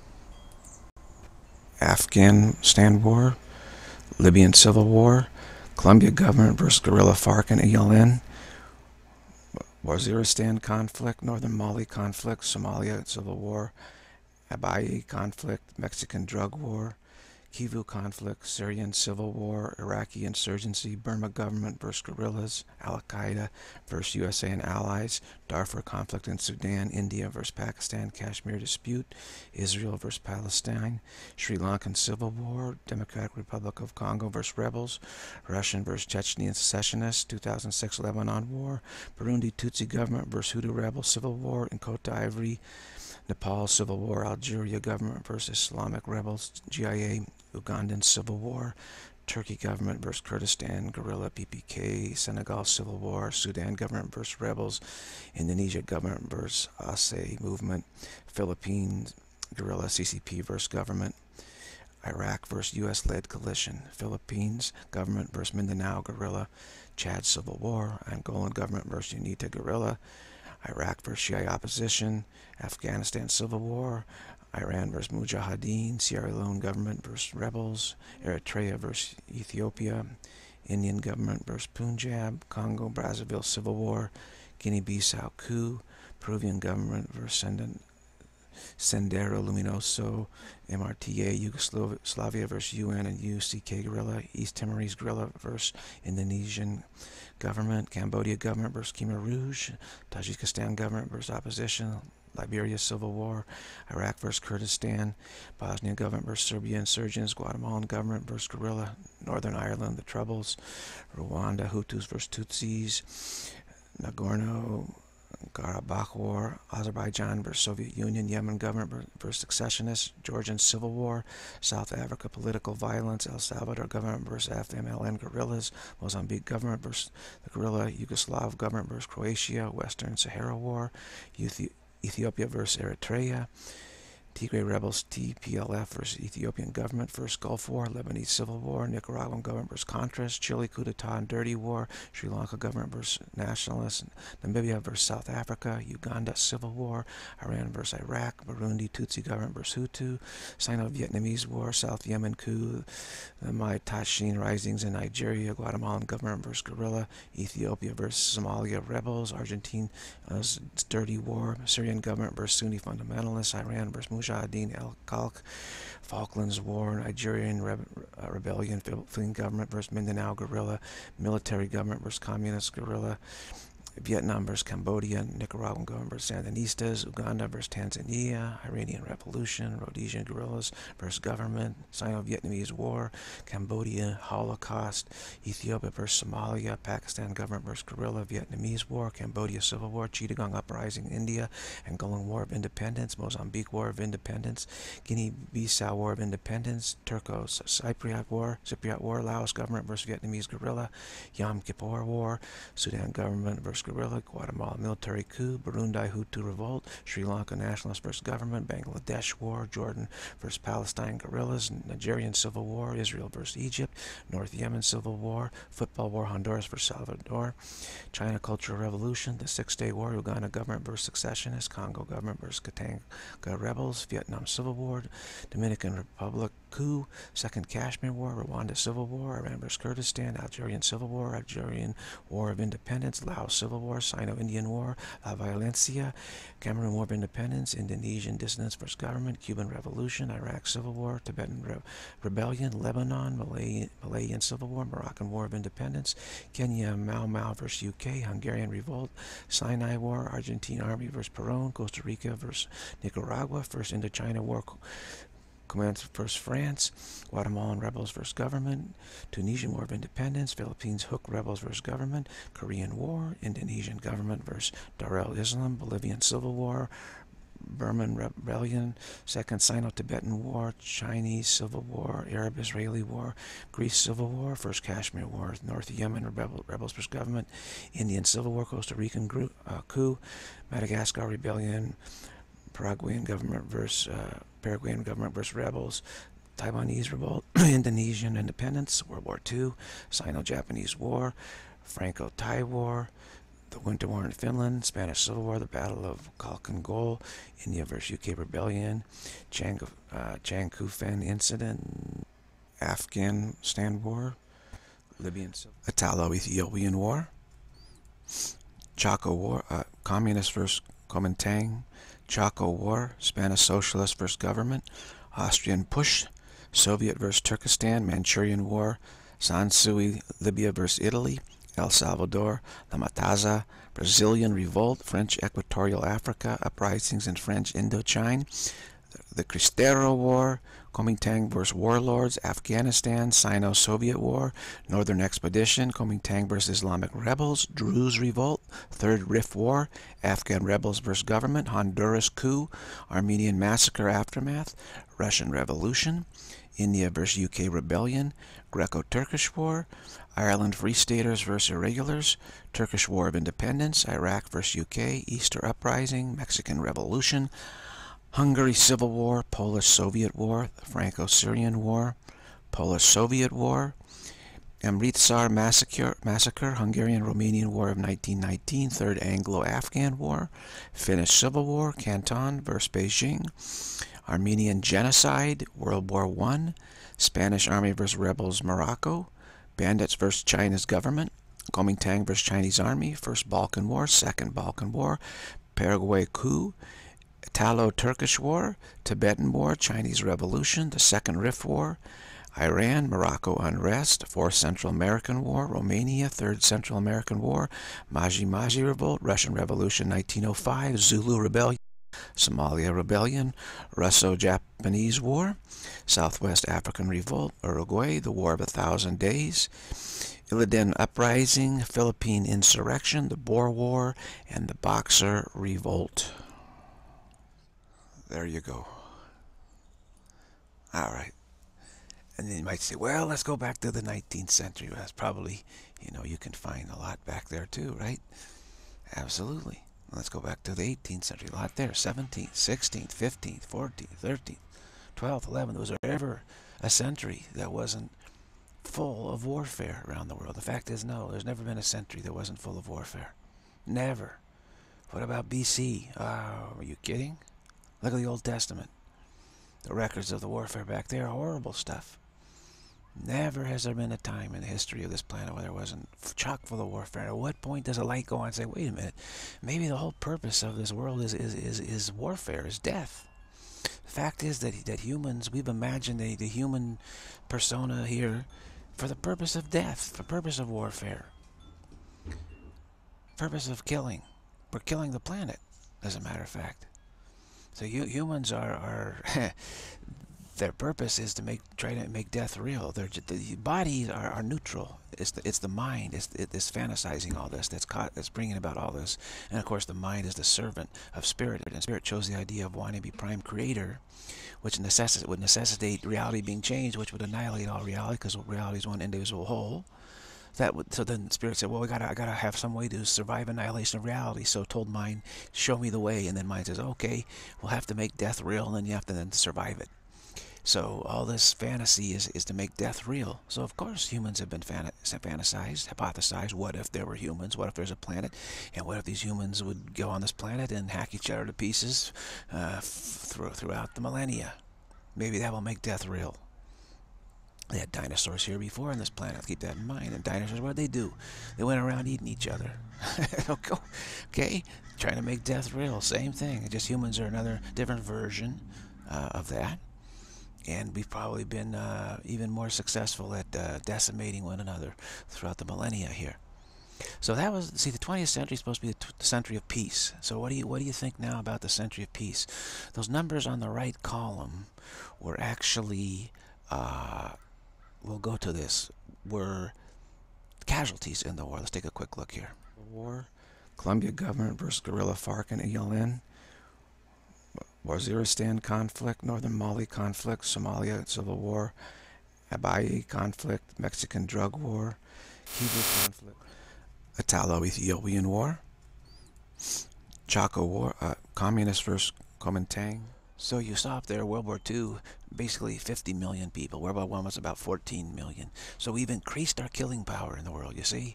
Afghanistan War, Libyan Civil War, Colombia government versus guerrilla FARC and ELN, Waziristan conflict, Northern Mali conflict, Somalia Civil War, Abyei conflict, Mexican drug war, Kivu conflict, Syrian civil war, Iraqi insurgency, Burma government versus guerrillas, Al-Qaeda versus USA and allies, Darfur conflict in Sudan, India versus Pakistan, Kashmir dispute, Israel versus Palestine, Sri Lankan civil war, Democratic Republic of Congo versus rebels, Russian versus Chechnya secessionists, 2006 Lebanon war, Burundi Tutsi government versus Hutu rebels, civil war in Côte d'Ivoire, Nepal civil war, Algeria government versus Islamic rebels, GIA, Ugandan civil war, Turkey government versus Kurdistan guerrilla PPK, Senegal civil war, Sudan government versus rebels, Indonesia government versus Aceh movement, Philippines guerrilla CCP versus government, Iraq versus US-led coalition, Philippines government versus Mindanao guerrilla, Chad civil war, Angolan government versus UNITA guerrilla, Iraq versus Shia opposition, Afghanistan civil war, Iran versus Mujahideen, Sierra Leone government versus rebels, Eritrea versus Ethiopia, Indian government versus Punjab, Congo Brazzaville civil war, Guinea-Bissau coup, Peruvian government versus Sendero Luminoso, MRTA, Yugoslavia versus UN and UCK guerrilla, East Timorese guerrilla versus Indonesian government, Cambodia government versus Khmer Rouge, Tajikistan government versus opposition, Liberia civil war, Iraq versus Kurdistan, Bosnia government versus Serbia insurgents, Guatemalan government versus guerrilla, Northern Ireland, the Troubles, Rwanda, Hutus versus Tutsis, Nagorno-Karabakh War, Azerbaijan versus Soviet Union, Yemen government versus secessionists, Georgian civil war, South Africa political violence, El Salvador government versus FMLN guerrillas, Mozambique government versus the guerrilla, Yugoslav government versus Croatia, Western Sahara War, Ethiopia versus Eritrea, Tigray rebels TPLF versus Ethiopian government, First Gulf War, Lebanese civil war, Nicaraguan government versus Contras, Chile coup d'etat and dirty war, Sri Lanka government versus nationalists, Namibia versus South Africa, Uganda civil war, Iran versus Iraq, Burundi Tutsi government versus Hutu, Sino-Vietnamese war, South Yemen coup, the Mai Tashin risings in Nigeria, Guatemalan government versus guerrilla, Ethiopia versus Somalia rebels, Argentina's dirty war, Syrian government versus Sunni fundamentalists, Iran versus Mujahideen al-Khalq, Falklands War, Nigerian rebellion, Philippine government versus Mindanao guerrilla, military government versus communist guerrilla, Vietnam versus Cambodia, Nicaraguan government versus Sandinistas, Uganda versus Tanzania, Iranian Revolution, Rhodesian guerrillas versus government, Sino-Vietnamese War, Cambodia Holocaust, Ethiopia versus Somalia, Pakistan government versus guerrilla, Vietnamese War, Cambodia Civil War, Chittagong Uprising, India, Angolan War of Independence, Mozambique War of Independence, Guinea-Bissau War of Independence, Turco-Cypriot War, Laos government versus Vietnamese guerrilla, Yom Kippur War, Sudan government versus guerrilla, Guatemala military coup, Burundi Hutu revolt, Sri Lanka nationalist versus government, Bangladesh war, Jordan versus Palestine guerrillas, Nigerian civil war, Israel versus Egypt, North Yemen civil war, football war, Honduras versus Salvador, China Cultural Revolution, the Six-Day War, Uganda government versus secessionists, Congo government versus Katanga rebels, Vietnam civil war, Dominican Republic coup, Second Kashmir War, Rwanda civil war, Iran versus Kurdistan, Algerian civil war, Algerian War of Independence, Laos civil war, Sino-Indian War, La Violencia, Cameroon War of Independence, Indonesian dissidents versus government, Cuban Revolution, Iraq civil war, Tibetan rebellion, Lebanon, Malayan civil war, Moroccan War of Independence, Kenya Mau Mau versus UK, Hungarian revolt, Sinai War, Argentine army versus Peron, Costa Rica versus Nicaragua, First Indochina War, Command versus France, Guatemalan rebels versus government, Tunisian War of Independence, Philippines Hook rebels versus government, Korean War, Indonesian government versus Dar el-Islam, Bolivian Civil War, Burman Rebellion, Second Sino-Tibetan War, Chinese Civil War, Arab-Israeli War, Greece Civil War, First Kashmir War, North Yemen rebels versus government, Indian Civil War, Costa Rican coup, Madagascar Rebellion, Paraguayan government versus rebels, Taiwanese revolt, Indonesian independence, World War II, Sino-Japanese War, Franco-Thai War, the Winter War in Finland, Spanish Civil War, the Battle of Khalkhin-Gol, India versus UK rebellion, Chiang Kai-Fen incident, Afghanistan War, Libyan Italo-Ethiopian War, Chaco War, Communist versus Kuomintang, Chaco War, Spanish Socialist versus government, Austrian Push, Soviet versus Turkestan, Manchurian War, San Sui, Libya versus Italy, El Salvador, La Matanza, Brazilian Revolt, French Equatorial Africa, uprisings in French Indochina, the Cristero War, Kuomintang versus warlords, Afghanistan, Sino-Soviet War, Northern Expedition, Kuomintang versus Islamic rebels, Druze Revolt, Third Rif War, Afghan rebels versus government, Honduras coup, Armenian massacre aftermath, Russian Revolution, India versus UK rebellion, Greco-Turkish War, Ireland Free Staters versus irregulars, Turkish War of Independence, Iraq versus UK, Easter Uprising, Mexican Revolution, Hungary Civil War, Polish-Soviet War, Franco-Syrian War, Polish-Soviet War, Amritsar Massacre, Hungarian-Romanian War of 1919, Third Anglo-Afghan War, Finnish Civil War, Canton versus Beijing, Armenian Genocide, World War I, Spanish Army versus rebels, Morocco, Bandits versus China's government, Kuomintang versus Chinese Army, First Balkan War, Second Balkan War, Paraguay coup, Italo-Turkish War, Tibetan War, Chinese Revolution, the Second Rif War, Iran, Morocco unrest, Fourth Central American War, Romania, Third Central American War, Maji Revolt, Russian Revolution 1905, Zulu Rebellion, Somalia Rebellion, Russo-Japanese War, Southwest African Revolt, Uruguay, the War of 1,000 Days, Ilinden Uprising, Philippine Insurrection, the Boer War, and the Boxer Revolt. There you go. All right. And then you might say, well, let's go back to the 19th century. That's probably, you can find a lot back there too, right? Absolutely. Let's go back to the 18th century. A lot there. 17th, 16th, 15th, 14th, 13th, 12th, 11th. Was there ever a century that wasn't full of warfare around the world? The fact is, no. There's never been a century that wasn't full of warfare. Never. What about BC? Are you kidding? Look at the Old Testament. The records of the warfare back there, horrible stuff. Never has there been a time in the history of this planet where there wasn't chock full of warfare. At what point does a light go on and say, wait a minute, maybe the whole purpose of this world is warfare, is death? The fact is that humans, we've imagined the human persona here for the purpose of death, for the purpose of warfare, purpose of killing. We're killing the planet, as a matter of fact. So humans are their purpose is to try to make death real. The bodies are neutral. It's the mind. It's fantasizing all this. That's bringing about all this. And of course, the mind is the servant of spirit. And spirit chose the idea of wanting to be prime creator, which would necessitate reality being changed, which would annihilate all reality, because reality is one indivisible whole. So then spirit said, well, I gotta have some way to survive annihilation of reality. So told mind, show me the way. And then mind says, okay, we'll have to make death real, and then you have to then survive it. So all this fantasy is to make death real. So of course humans have been fantasized, hypothesized. What if there were humans? What if there's a planet? And what if these humans would go on this planet and hack each other to pieces throughout the millennia? Maybe that will make death real. They had dinosaurs here before on this planet. Keep that in mind. And dinosaurs, what did they do? They went around eating each other. Okay? Trying to make death real. Same thing. Just humans are another different version of that. And we've probably been even more successful at decimating one another throughout the millennia here. So that was, see, the 20th century is supposed to be the century of peace. So what do you think now about the century of peace? Those numbers on the right column were actually, we'll go to this, were casualties in the war. Let's take a quick look here. War, Colombia government versus guerrilla FARC and ELN. Waziristan conflict, Northern Mali conflict, Somalia civil war, Abyei conflict, Mexican drug war, Hebrew conflict, Italo-Ethiopian war, Chaco war, communist versus Kuomintang. So you saw up there, World War II, basically 50 million people. World War I was about 14 million. So we've increased our killing power in the world, you see?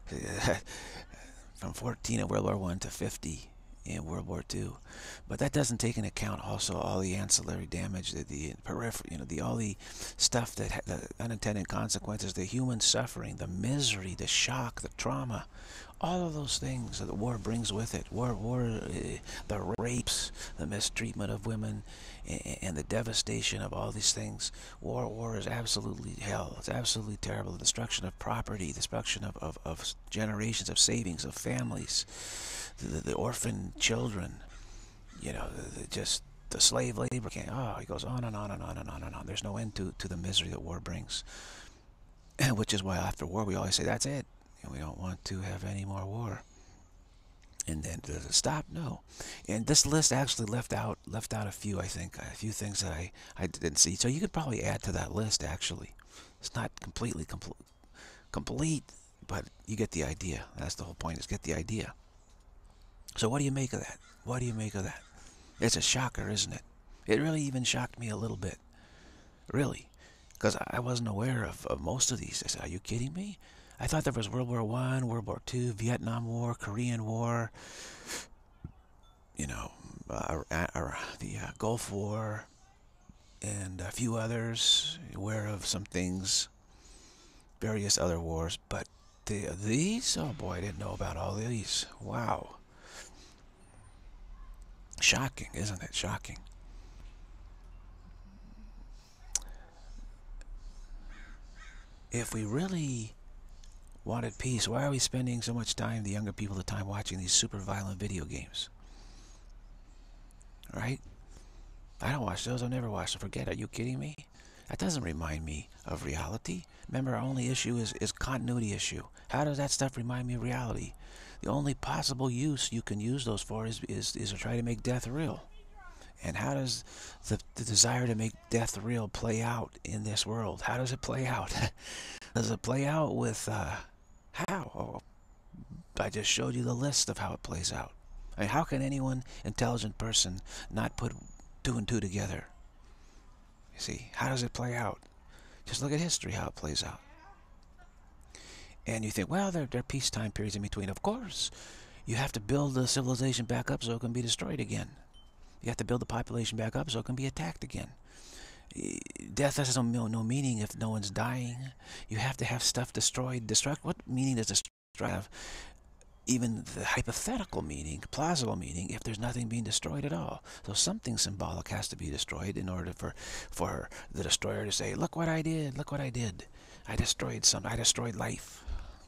From 14 in World War I to 50 in World War II. But that doesn't take into account also all the ancillary damage, the periphery, all the stuff that the unintended consequences, the human suffering, the misery, the shock, the trauma, all of those things that the war brings with it. The rapes, the mistreatment of women, and the devastation of all these things. War is absolutely hell. It's absolutely terrible. The destruction of property, the destruction of generations of savings, of families, the orphan children, just the slave labor camp. Oh, it goes on and on and on and on and on. There's no end to the misery that war brings. Which is why after war we always say, that's it. We don't want to have any more war. And then does it stop? No. And this list actually left out a few, I think, a few things that I didn't see. So you could probably add to that list, actually. It's not completely complete, but you get the idea. That's the whole point, is get the idea. So what do you make of that? What do you make of that? It's a shocker, isn't it? It really even shocked me a little bit. Really. Because I wasn't aware of most of these. I said, are you kidding me? I thought there was World War I, World War II, Vietnam War, Korean War, the Gulf War, and a few others. Aware of some things, various other wars, but these, oh boy, I didn't know about all these. Wow. Shocking, isn't it? Shocking. If we really wanted peace, why are we spending so much time, the younger people, the time watching these super violent video games? Right? I don't watch those. I've never watched them. Forget it. Are you kidding me? That doesn't remind me of reality. Remember, our only issue is continuity issue. How does that stuff remind me of reality? The only possible use you can use those for is to try to make death real. And how does the desire to make death real play out in this world? How does it play out? Does it play out with, how? Oh, I just showed you the list of how it plays out. I mean, how can anyone intelligent person not put two and two together? You see, how does it play out? Just look at history, how it plays out. And you think, well, there are peacetime periods in between. Of course, you have to build the civilization back up so it can be destroyed again. You have to build the population back up so it can be attacked again. Death has no meaning if no one's dying. You have to have stuff destroyed. What meaning does destroy have? Even the hypothetical meaning, plausible meaning, if there's nothing being destroyed at all. So something symbolic has to be destroyed in order for the destroyer to say, look what I did, look what I did. I destroyed life.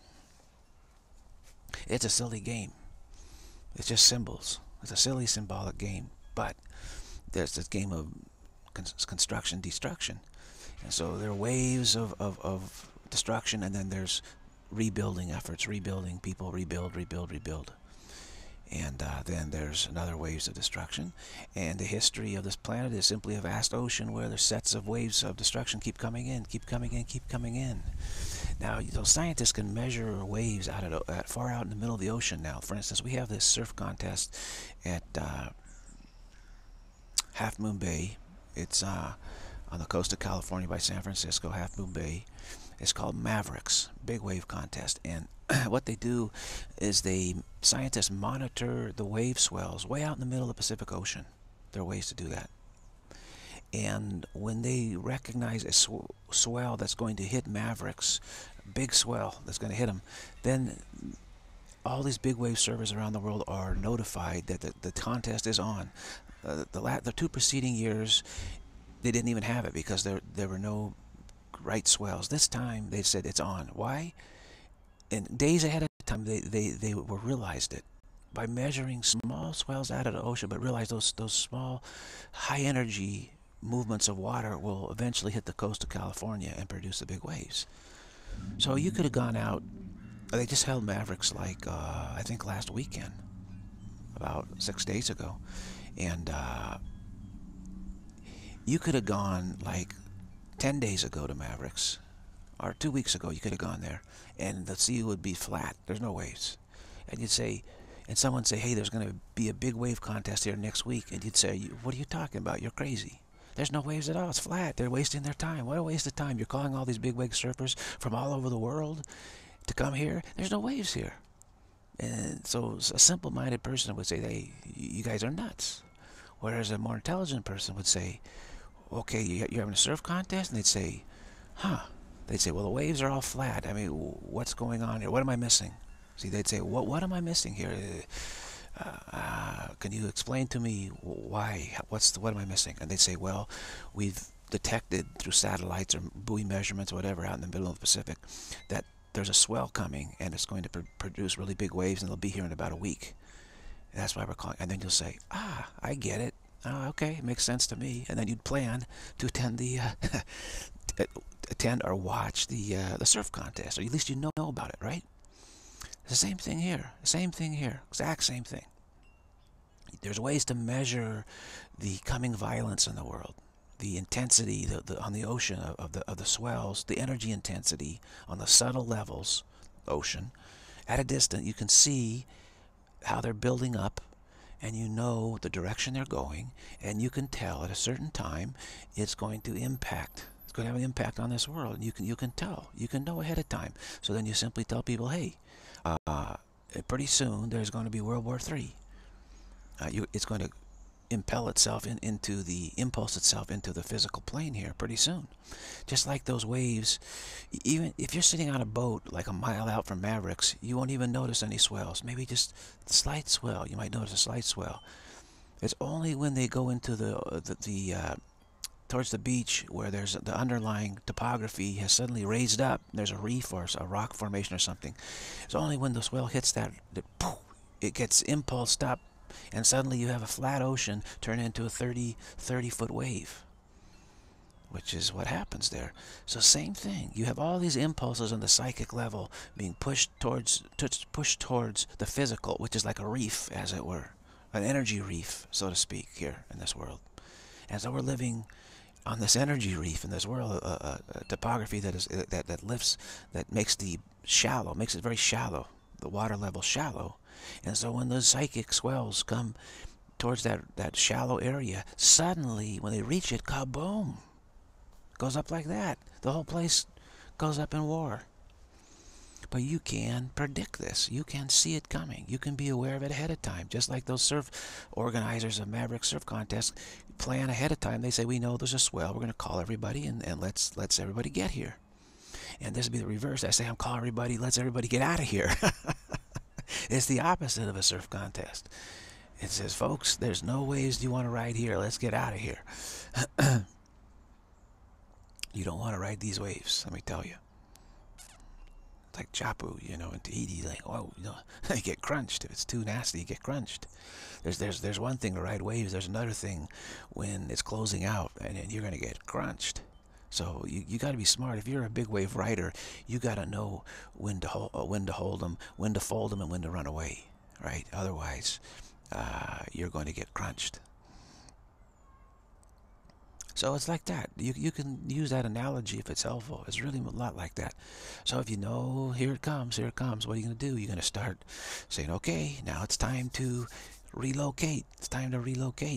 It's a silly game. It's just symbols. It's a silly symbolic game. But there's this game of construction, destruction. And so there are waves of destruction, and then there's rebuilding efforts, rebuilding people, rebuild. And then there's another waves of destruction. And the history of this planet is simply a vast ocean where there's sets of waves of destruction keep coming in. Now, those scientists can measure waves far out in the middle of the ocean now. For instance, we have this surf contest at Half Moon Bay. It's on the coast of California by San Francisco, Half Moon Bay. It's called Mavericks, big wave contest. And what they do is scientists monitor the wave swells way out in the middle of the Pacific Ocean. There are ways to do that. And when they recognize a swell that's going to hit Mavericks, a big swell that's going to hit them, then all these big wave surveyors around the world are notified that the contest is on. The two preceding years, they didn't even have it because there were no right swells. This time they said it's on. Why? And days ahead of time they realized it by measuring small swells out of the ocean, but realized those small high energy movements of water will eventually hit the coast of California and produce the big waves. So you could have gone out. They just held Mavericks like I think last weekend, about 6 days ago, and you could have gone like 10 days ago to Mavericks, or 2 weeks ago. You could have gone there, and the sea would be flat. There's no waves, and you'd say, and someone say, hey, there's going to be a big wave contest here next week, and you'd say, what are you talking about? You're crazy. There's no waves at all. It's flat. They're wasting their time. What a waste of time. You're calling all these big wave surfers from all over the world to come here. There's no waves here. And so a simple-minded person would say, hey, you guys are nuts. Whereas a more intelligent person would say, okay, you're having a surf contest? And they'd say, they'd say, well, the waves are all flat. I mean, what's going on here? What am I missing? See, they'd say, what am I missing here? Can you explain to me why? What am I missing? And they'd say, well, we've detected through satellites or buoy measurements or whatever out in the middle of the Pacific that there's a swell coming and it's going to produce really big waves, and they'll be here in about a week. And that's why we're calling. And then you'll say, I get it. Okay, it makes sense to me. And then you'd plan to attend attend or watch the surf contest, or at least you know about it, right? It's the same thing here. Exact same thing. There's ways to measure the coming violence in the world, the intensity on the ocean of the swells, the energy intensity on the subtle levels, ocean. At a distance, you can see how they're building up, and you know the direction they're going, and you can tell at a certain time it's going to impact. It's going to have an impact on this world. And you can tell. You can know ahead of time. So then you simply tell people, hey, pretty soon there's going to be World War III. It's going to impulse itself into the physical plane here pretty soon. Just like those waves, even if you're sitting on a boat like a mile out from Mavericks, you won't even notice any swells. Maybe just a slight swell. You might notice a slight swell. It's only when they go into towards the beach where there's the underlying topography has suddenly raised up. There's a reef or a rock formation or something. It's only when the swell hits that poof, it gets impulsed up, and suddenly you have a flat ocean turn into a 30-foot wave, which is what happens there. So same thing. You have all these impulses on the psychic level being pushed towards the physical, which is like a reef, as it were, an energy reef, so to speak, here in this world. And so we're living on this energy reef in this world, a topography that lifts, that makes makes it very shallow, the water level shallow. And so when those psychic swells come towards that shallow area, suddenly when they reach it, kaboom, goes up like that. The whole place goes up in war. But you can predict this. You can see it coming. You can be aware of it ahead of time. Just like those surf organizers of Maverick Surf Contests plan ahead of time. They say, we know there's a swell. We're going to call everybody and let's everybody get here. And this would be the reverse. I say, I'm calling everybody. Let's everybody get out of here. It's the opposite of a surf contest. It says, folks, there's no waves you want to ride here. Let's get out of here. You don't want to ride these waves, let me tell you. Like Chapu, in Tahiti, like, oh, you get crunched. If it's too nasty, you get crunched. There's one thing to ride waves. There's another thing when it's closing out, and you're going to get crunched. So you got to be smart. If you're a big wave rider, you got to know when to hold them, when to fold them, and when to run away, right? Otherwise, you're going to get crunched. So it's like that. You can use that analogy if it's helpful. It's really a lot like that. So if you know, here it comes, what are you going to do? You're going to start saying, okay, now it's time to relocate. It's time to relocate.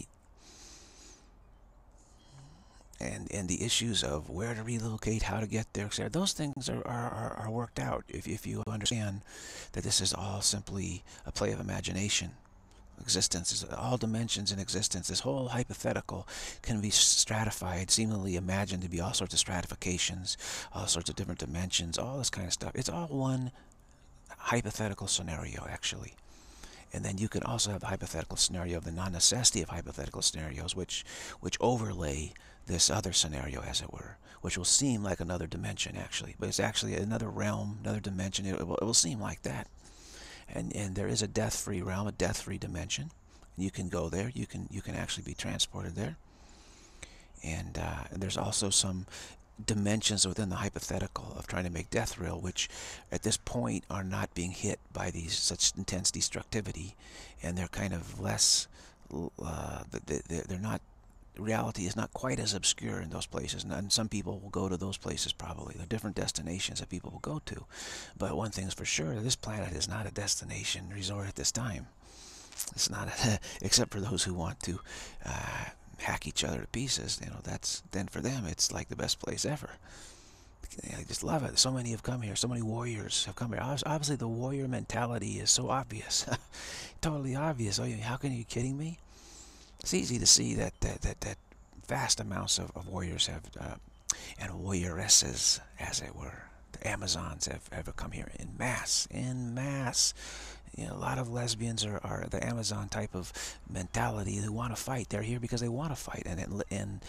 And the issues of where to relocate, how to get there, etc. Those things are worked out if you understand that this is all simply a play of imagination. Existence is all dimensions in existence. This whole hypothetical can be stratified, seemingly imagined to be all sorts of stratifications, all sorts of different dimensions, all this kind of stuff. It's all one hypothetical scenario, actually. And then you can also have the hypothetical scenario of the non-necessity of hypothetical scenarios, which overlay this other scenario, as it were, which will seem like another dimension, actually. But it's actually another realm, another dimension. It will seem like that. And there is a death-free realm, a death-free dimension. You can go there. You can actually be transported there. And there's also some dimensions within the hypothetical of trying to make death real, which at this point are not being hit by such intense destructivity, and they're kind of less. They're not. Reality is not quite as obscure in those places, and some people will go to those places probably. There are different destinations that people will go to. But one thing is for sure, this planet is not a destination resort at this time. It's not, except for those who want to hack each other to pieces. Then for them, it's like the best place ever. I just love it. So many have come here. So many warriors have come here. Obviously, the warrior mentality is so obvious. Totally obvious. How can you kidding me? It's easy to see that vast amounts of warriors have and warrioresses, as it were. The Amazons have come here in mass. A lot of lesbians are the Amazon type of mentality. They want to fight. They're here because they want to fight, and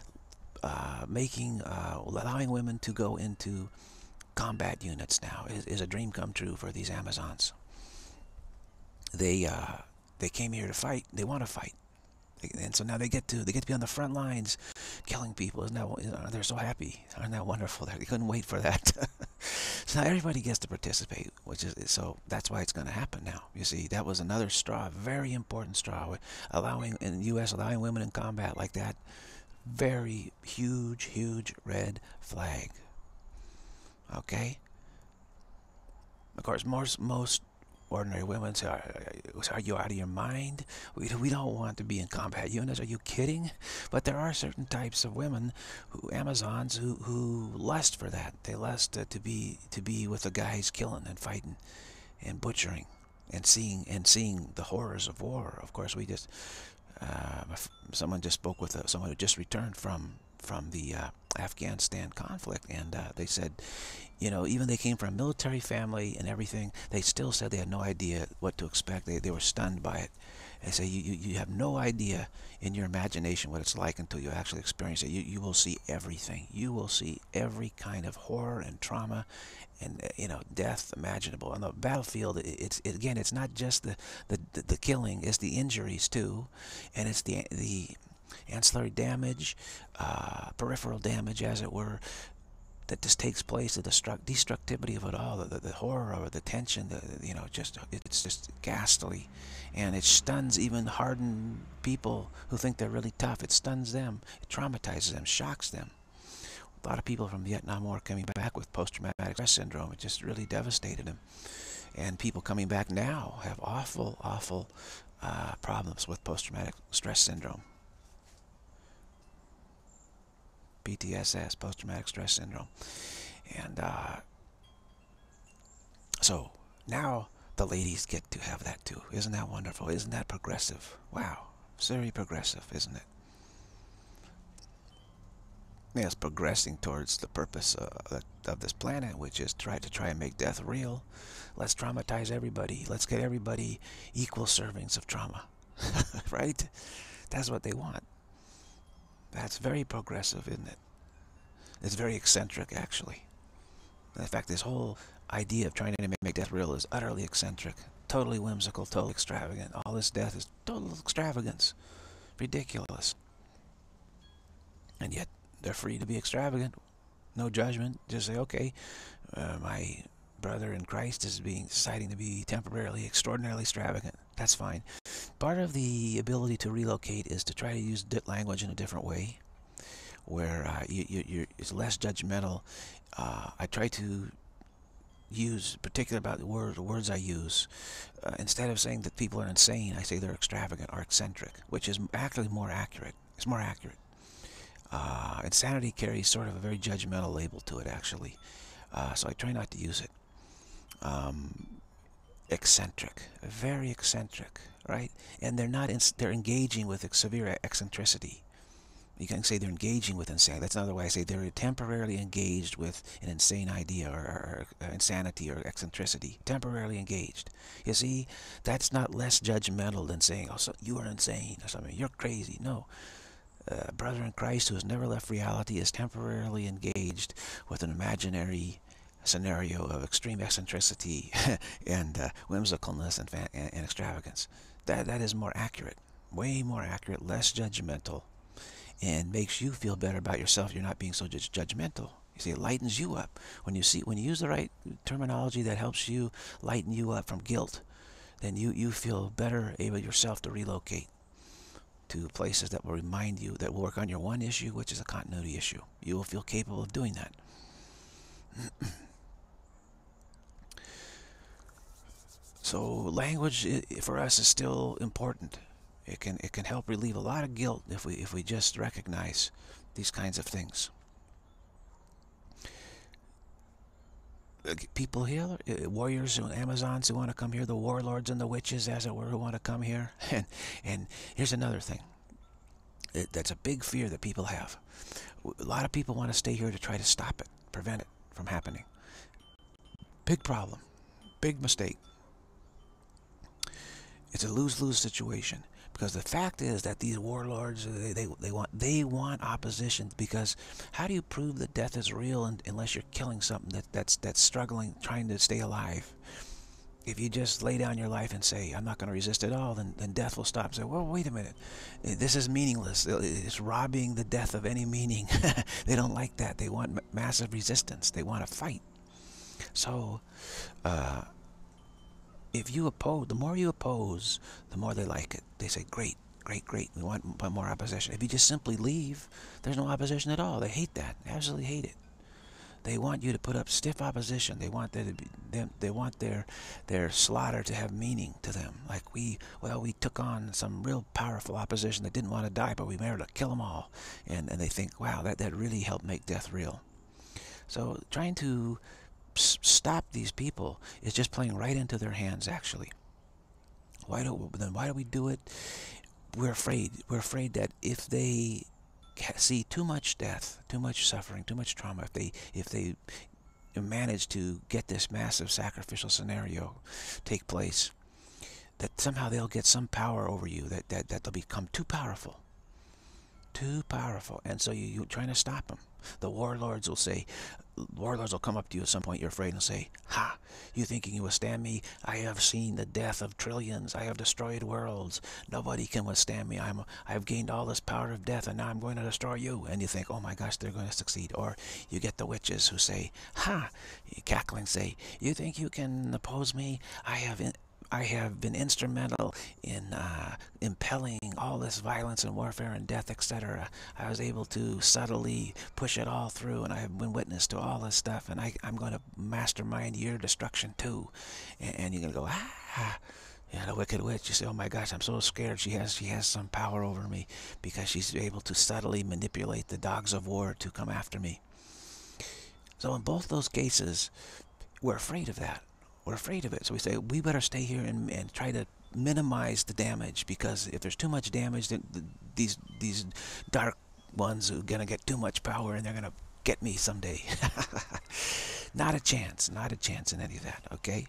allowing women to go into combat units now is a dream come true for these Amazons. They came here to fight. They want to fight. And so now they get to be on the front lines, killing people. They're so happy? Aren't that wonderful? They couldn't wait for that. So now everybody gets to participate, so that's why it's going to happen now. You see, that was another straw, very important straw, in the U.S. allowing women in combat like that. Very huge red flag. Okay. Of course, most ordinary women say, are you out of your mind? We don't want to be in combat units. Are you kidding? But there are certain types of women, Amazons, who lust for that. They lust to be with the guys killing and fighting and butchering and seeing the horrors of war. Of course, someone just spoke with someone who just returned from from the Afghanistan conflict, and they said, even they came from a military family and everything, they still said they had no idea what to expect. They were stunned by it. They say you have no idea in your imagination what it's like until you actually experience it. You will see everything. You will see every kind of horror and trauma and death imaginable on the battlefield. It's not just the killing, it's the injuries too, and it's the ancillary damage, peripheral damage, as it were, that just takes place, the destructivity of it all, the horror of it, the tension, it's just ghastly, and it stuns even hardened people who think they're really tough. It stuns them, it traumatizes them, shocks them. A lot of people from the Vietnam War coming back with post-traumatic stress syndrome. It just really devastated them, and people coming back now have awful problems with post-traumatic stress syndrome. PTSS, post-traumatic stress syndrome. And so now the ladies get to have that too. Isn't that wonderful? Isn't that progressive? Wow, it's very progressive, isn't it? Yeah, it's progressing towards the purpose of this planet, which is to try and make death real. Let's traumatize everybody. Let's get everybody equal servings of trauma. Right? That's what they want. That's very progressive, isn't it? It's very eccentric, actually. In fact, this whole idea of trying to make death real is utterly eccentric, totally whimsical, totally extravagant. All this death is total extravagance, ridiculous. And yet, they're free to be extravagant. No judgment. Just say, okay, my brother in Christ is deciding to be temporarily, extraordinarily extravagant. That's fine. Part of the ability to relocate is to try to use language in a different way, where it's less judgmental. I try to use, particular about the words I use. Instead of saying that people are insane, I say they're extravagant or eccentric, which is actually more accurate. It's more accurate. Insanity carries sort of a very judgmental label to it, actually. So I try not to use it. Eccentric, very eccentric, right? And they're engaging with severe eccentricity. You can say they're engaging with insanity. That's another way I say they're temporarily engaged with an insane idea or insanity or eccentricity. Temporarily engaged. You see, that's not less judgmental than saying, oh, so you are insane or something. You're crazy. No. A brother in Christ who has never left reality is temporarily engaged with an imaginary scenario of extreme eccentricity and whimsicalness and extravagance. That is more accurate, way more accurate, less judgmental, and makes you feel better about yourself. You're not being so judgmental. You see, it lightens you up. When you use the right terminology that helps you lighten you up from guilt, then you feel better able yourself to relocate to places that will remind you, that will work on your one issue, which is a continuity issue. You will feel capable of doing that. So language for us is still important. It can help relieve a lot of guilt if we just recognize these kinds of things. People here, warriors and Amazons who want to come here, the warlords and the witches, as it were, who want to come here. And here's another thing. That's a big fear that people have. A lot of people want to stay here to try to stop it, prevent it from happening. Big problem. Big mistake. It's a lose-lose situation, because the fact is that these warlords, they want opposition, because how do you prove that death is real unless you're killing something that's struggling, trying to stay alive? If you just lay down your life and say, I'm not going to resist at all, then death will stop and say, well, wait a minute, this is meaningless. It's robbing the death of any meaning. They don't like that. They want massive resistance. They want to fight. So, if you oppose, the more you oppose, the more they like it. They say, great, great, great, we want more opposition. If you just simply leave, there's no opposition at all. They hate that, absolutely hate it. They want you to put up stiff opposition. They want they want their slaughter to have meaning to them. Like we took on some real powerful opposition that didn't want to die, but we were able to kill them all. And they think, wow, that really helped make death real. So trying to stop these people is just playing right into their hands, actually. Why do we do it? We're afraid. We're afraid that if they see too much death, too much suffering, too much trauma, if they manage to get this massive sacrificial scenario take place, that somehow they'll get some power over you, that they'll become too powerful. Too powerful. And so you're trying to stop them. The warlords will come up to you at some point, you're afraid, and say, "Ha, you thinking you withstand me? I have seen the death of trillions. I have destroyed worlds. Nobody can withstand me. I've gained all this power of death, and now I'm going to destroy you." And you think, "Oh my gosh, they're going to succeed." Or you get the witches who say, "Ha," cackling, say, "You think you can oppose me? I have been instrumental in impelling all this violence and warfare and death, etc. I was able to subtly push it all through, and I have been witness to all this stuff, and I'm going to mastermind your destruction too." And you're going to go, "Ah." Yeah, the wicked witch. You say, "Oh my gosh, I'm so scared. She has some power over me because she's able to subtly manipulate the dogs of war to come after me." So in both those cases, we're afraid of that. We're afraid of it. So we say, we better stay here and try to minimize the damage, because if there's too much damage, then these dark ones are going to get too much power and they're going to get me someday. Not a chance. Not a chance in any of that, okay?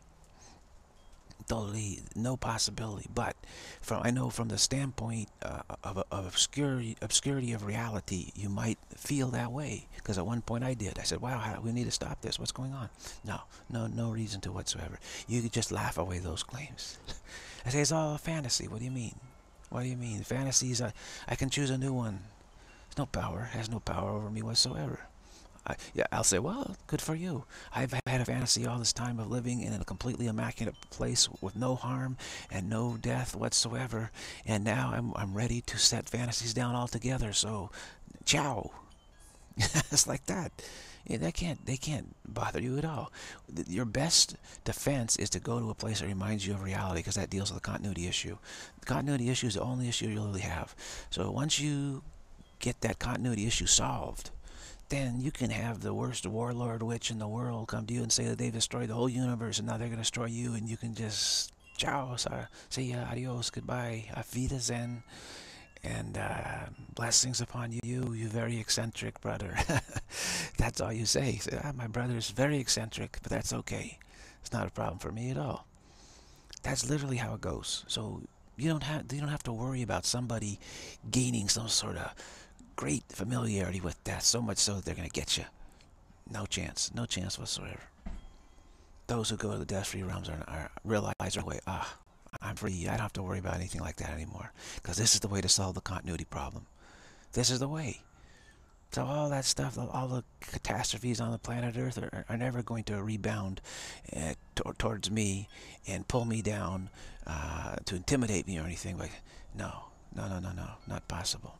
Totally no possibility. But I know from the standpoint of obscurity of reality, you might feel that way, because at one point I did. I said, "Wow, we need to stop this. What's going on?" No reason to whatsoever. You could just laugh away those claims. I say, "It's all a fantasy." What do you mean? What do you mean? Fantasies, I can choose a new one. It's no power. Has no power over me whatsoever. I'll say, "Well, good for you. I've had a fantasy all this time of living in a completely immaculate place with no harm and no death whatsoever, and now I'm ready to set fantasies down altogether. So, ciao." It's like that. Yeah, they can't bother you at all. Your best defense is to go to a place that reminds you of reality, because that deals with the continuity issue. The continuity issue is the only issue you'll really have. So once you get that continuity issue solved, then you can have the worst warlord witch in the world come to you and say that they've destroyed the whole universe and now they're going to destroy you, and you can just ciao, see ya, adios, goodbye, auf Wiedersehen, and blessings upon you, you very eccentric brother. That's all you say. Say, "My brother's very eccentric, but that's okay. It's not a problem for me at all." That's literally how it goes. So you don't have to worry about somebody gaining some sort of great familiarity with death, so much so that they're going to get you. No chance. No chance whatsoever. Those who go to the death-free realms realize right away, I'm free. I don't have to worry about anything like that anymore, because this is the way to solve the continuity problem. This is the way. So all that stuff, all the catastrophes on the planet Earth are never going to rebound towards me and pull me down to intimidate me or anything. But no, not possible.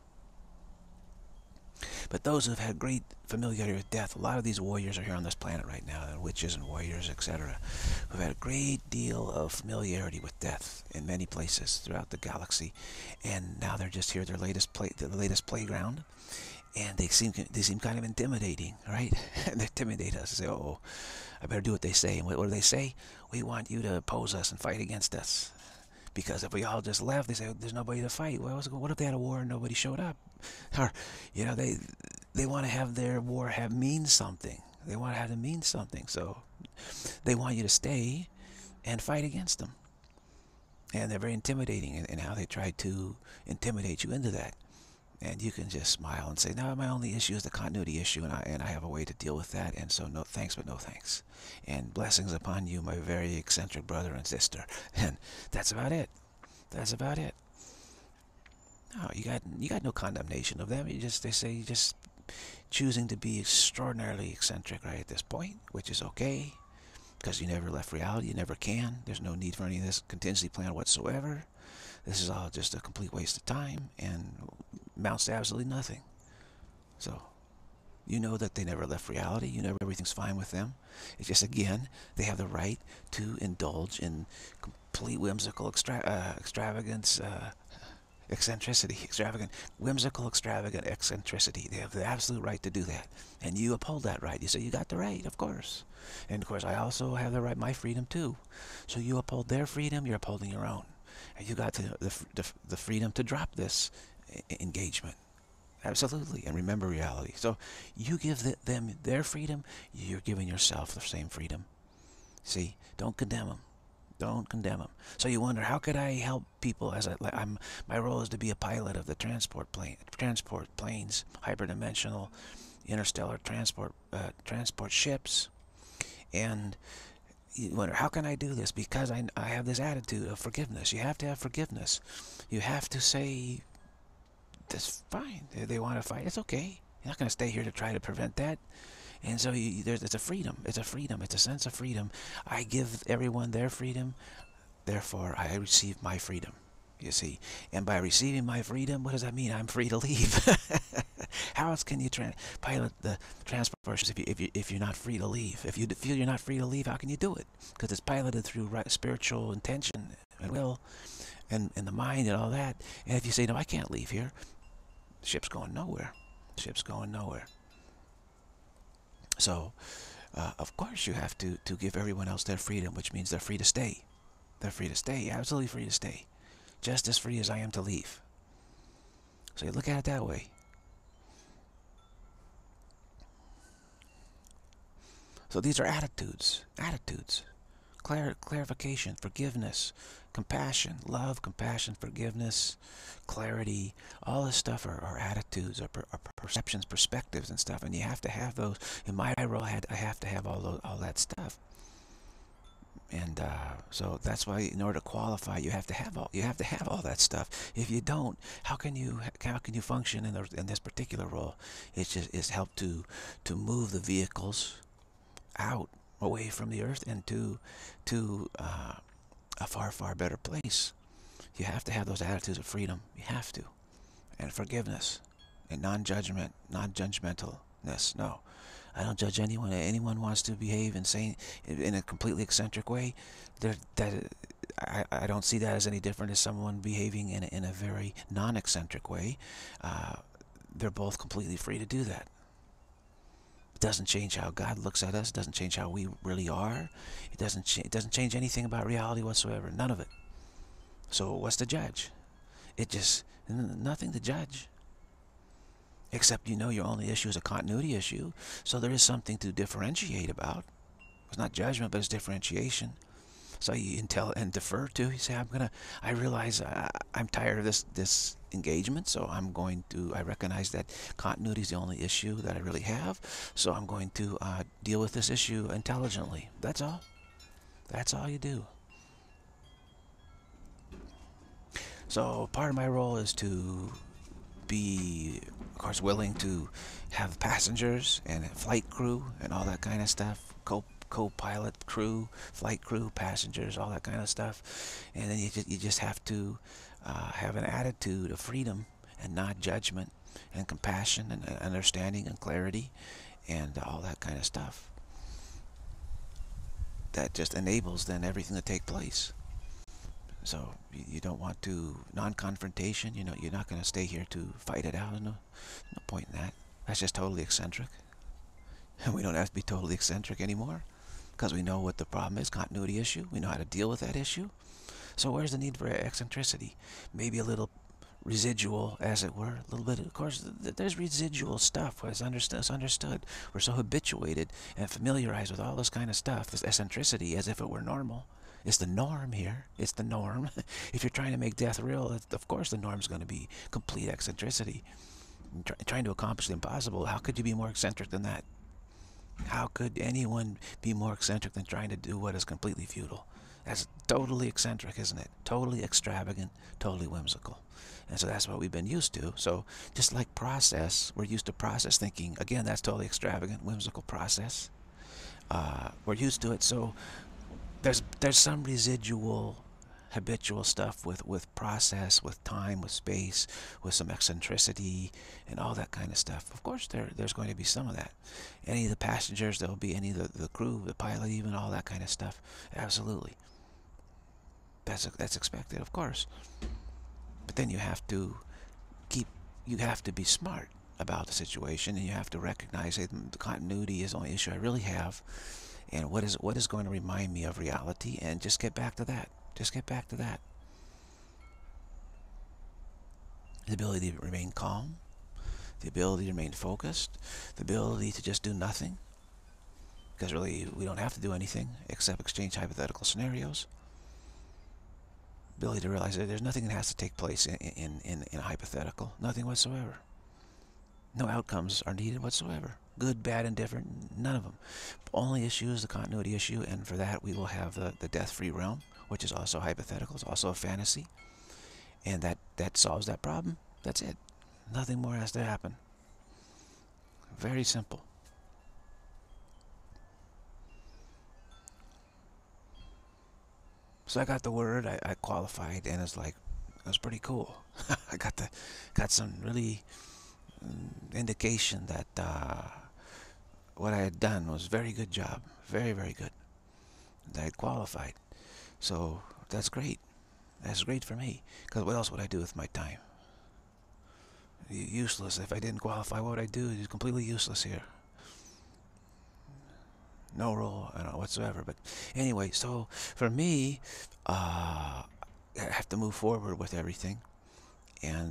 But those who have had great familiarity with death, a lot of these warriors are here on this planet right now, witches and warriors, etc., who've had a great deal of familiarity with death in many places throughout the galaxy, and now they're just here at the latest playground, and they seem kind of intimidating, right? They intimidate us. They say, "Oh, I better do what they say." And what do they say? "We want you to oppose us and fight against us." Because if we all just left, they say, "There's nobody to fight." Well, what if they had a war and nobody showed up? Or, they want to have their war mean something. They want to have them mean something. So they want you to stay and fight against them. And they're very intimidating in how they try to intimidate you into that. And you can just smile and say, "No, my only issue is the continuity issue, and I have a way to deal with that, and so no thanks, but no thanks. And blessings upon you, my very eccentric brother and sister." And that's about it. That's about it. No, you got no condemnation of them. They say you're just choosing to be extraordinarily eccentric right at this point, which is okay, because you never left reality. You never can. There's no need for any of this contingency plan whatsoever. This is all just a complete waste of time and amounts to absolutely nothing. So you know that they never left reality. You know everything's fine with them. It's just, again, they have the right to indulge in complete whimsical extravagance, whimsical extravagant eccentricity. They have the absolute right to do that, and you uphold that right. You say, "You got the right, of course." And of course, I also have the right, my freedom too. So you uphold their freedom, you're upholding your own. And you got the freedom to drop this engagement. Absolutely. And remember reality. So you give them their freedom, you're giving yourself the same freedom. See, don't condemn them. Don't condemn them. So you wonder, how could I help people? My role is to be a pilot of the transport planes, hyperdimensional, interstellar transport ships, and you wonder, how can I do this? Because I have this attitude of forgiveness. You have to have forgiveness. You have to say, that's fine. They want to fight. It's okay. You're not going to stay here to try to prevent that. And so it's a freedom. It's a freedom. It's a sense of freedom. I give everyone their freedom. Therefore, I receive my freedom. You see, and by receiving my freedom, what does that mean? I'm free to leave. How else can you pilot the transport if you're not free to leave? If you feel you're not free to leave, how can you do it? Because it's piloted through spiritual intention and will, and the mind and all that. And if you say, no, I can't leave here, the ship's going nowhere. The ship's going nowhere. So, of course, you have to give everyone else their freedom, which means they're free to stay. They're free to stay, absolutely free to stay. Just as free as I am to leave. So you look at it that way. So these are attitudes. Clarification, forgiveness, compassion, love, compassion, forgiveness, clarity. All this stuff are attitudes, are perceptions, perspectives and stuff. And you have to have those. In my role, I have to have all that stuff. And so that's why, in order to qualify, you have to have all that stuff. If you don't, how can you function in this particular role? It's help to move the vehicles out, away from the earth, and to a far better place. You have to have those attitudes of freedom. You have to, and forgiveness, and non-judgmentalness. No, I don't judge anyone. Anyone wants to behave in a completely eccentric way, I don't see that as any different as someone behaving in a very non-eccentric way. They're both completely free to do that. It doesn't change how God looks at us. It doesn't change how we really are. It doesn't change anything about reality whatsoever. None of it. So what's to judge? Nothing to judge. Except your only issue is a continuity issue. So there is something to differentiate about. It's not judgment, but it's differentiation. So you tell and defer to. You say, I realize I'm tired of this engagement, so I recognize that continuity is the only issue that I really have. So I'm going to deal with this issue intelligently. That's all. That's all you do. So part of my role is to be, of course, willing to have passengers and flight crew and all that kind of stuff, co-pilot crew, flight crew, passengers, all that kind of stuff. And then you just have to have an attitude of freedom and not judgment, and compassion and understanding and clarity and all that kind of stuff. That just enables then everything to take place. So you don't want to non-confrontation. You're not going to stay here to fight it out. No point in that. That's just totally eccentric. And we don't have to be totally eccentric anymore, because we know what the problem is, continuity issue. We know how to deal with that issue. So where's the need for eccentricity? Maybe a little residual, as it were, a little bit. Of course, there's residual stuff. It's understood. We're so habituated and familiarized with all this kind of stuff, this eccentricity, as if it were normal. It's the norm here. It's the norm. If you're trying to make death real, of course the norm's going to be complete eccentricity. Trying to accomplish the impossible. How could you be more eccentric than that? How could anyone be more eccentric than trying to do what is completely futile? That's totally eccentric, isn't it? Totally extravagant, totally whimsical. And so that's what we've been used to. So just like process, we're used to process thinking. Again, that's totally extravagant, whimsical process. We're used to it. So there's some residual habitual stuff with process, with time, with space, with some eccentricity and all that kind of stuff. Of course there's going to be some of that. Any of the passengers, there'll be any of the crew, the pilot, even all that kind of stuff. Absolutely. That's expected, of course. But then you have to be smart about the situation, and you have to recognize that the continuity is the only issue I really have, and what is going to remind me of reality, and just get back to that. Just get back to that. The ability to remain calm, the ability to remain focused, the ability to just do nothing, because really we don't have to do anything except exchange hypothetical scenarios. Ability to realize that there's nothing that has to take place in a hypothetical, nothing whatsoever. No outcomes are needed whatsoever. Good, bad, indifferent, none of them. The only issue is the continuity issue, and for that we will have the death-free realm, which is also hypothetical, it's also a fantasy, and that solves that problem. That's it. Nothing more has to happen. Very simple. So I got the word, I qualified, and it's like, it was pretty cool. I got some really indication that what I had done was a very good job, very, very good. That I had qualified. So that's great. That's great for me, because what else would I do with my time? Useless. If I didn't qualify, what would I do? It's completely useless here. No role whatsoever. But anyway, so for me, I have to move forward with everything, and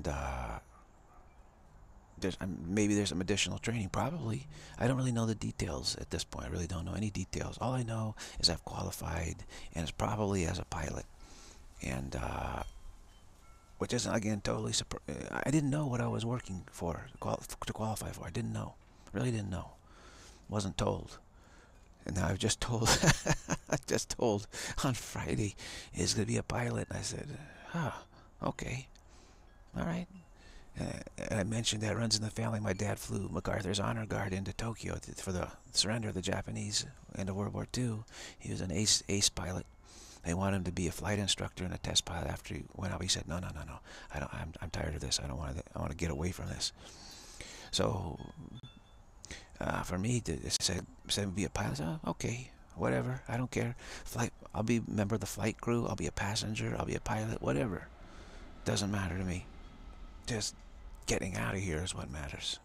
maybe there's some additional training. Probably. I don't really know the details at this point. I really don't know any details. All I know is I've qualified, and it's probably as a pilot, and which isn't, again, totally I didn't know what I was working for to qualify for. I didn't know. Really didn't know. Wasn't told. And now I've just told, I just told on Friday is going to be a pilot. And I said, okay, all right. And I mentioned that runs in the family. My dad flew MacArthur's Honor Guard into Tokyo for the surrender of the Japanese into World War II. He was an ace pilot. They wanted him to be a flight instructor and a test pilot after he went out. He said, no. I'm tired of this. I want to get away from this. So for me to say be a pilot, okay, whatever. I don't care. I'll be a member of the flight crew. I'll be a passenger. I'll be a pilot. Whatever. Doesn't matter to me. Just getting out of here is what matters.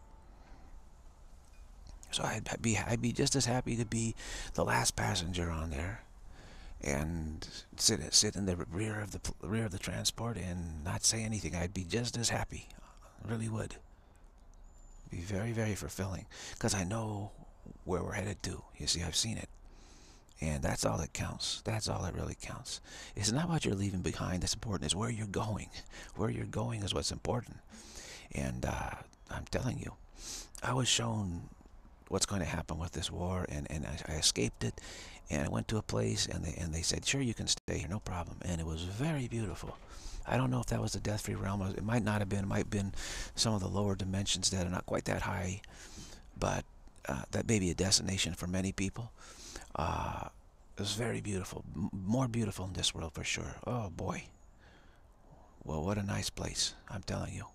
So I'd be just as happy to be the last passenger on there, and sit in the rear of the transport and not say anything. I'd be just as happy. I really would. Be very, very fulfilling, because I know where we're headed to. You see, I've seen it, and that's all that counts. That's all that really counts. It's not what you're leaving behind that's important. It's where you're going. Where you're going is what's important. And I'm telling you, I was shown what's going to happen with this war, and I escaped it, and I went to a place, and they said, sure, you can stay here, no problem. And it was very beautiful. I don't know if that was the death-free realm. It might not have been. It might have been some of the lower dimensions that are not quite that high, but that may be a destination for many people. It was very beautiful. More beautiful in this world for sure. Oh boy. Well, what a nice place. I'm telling you.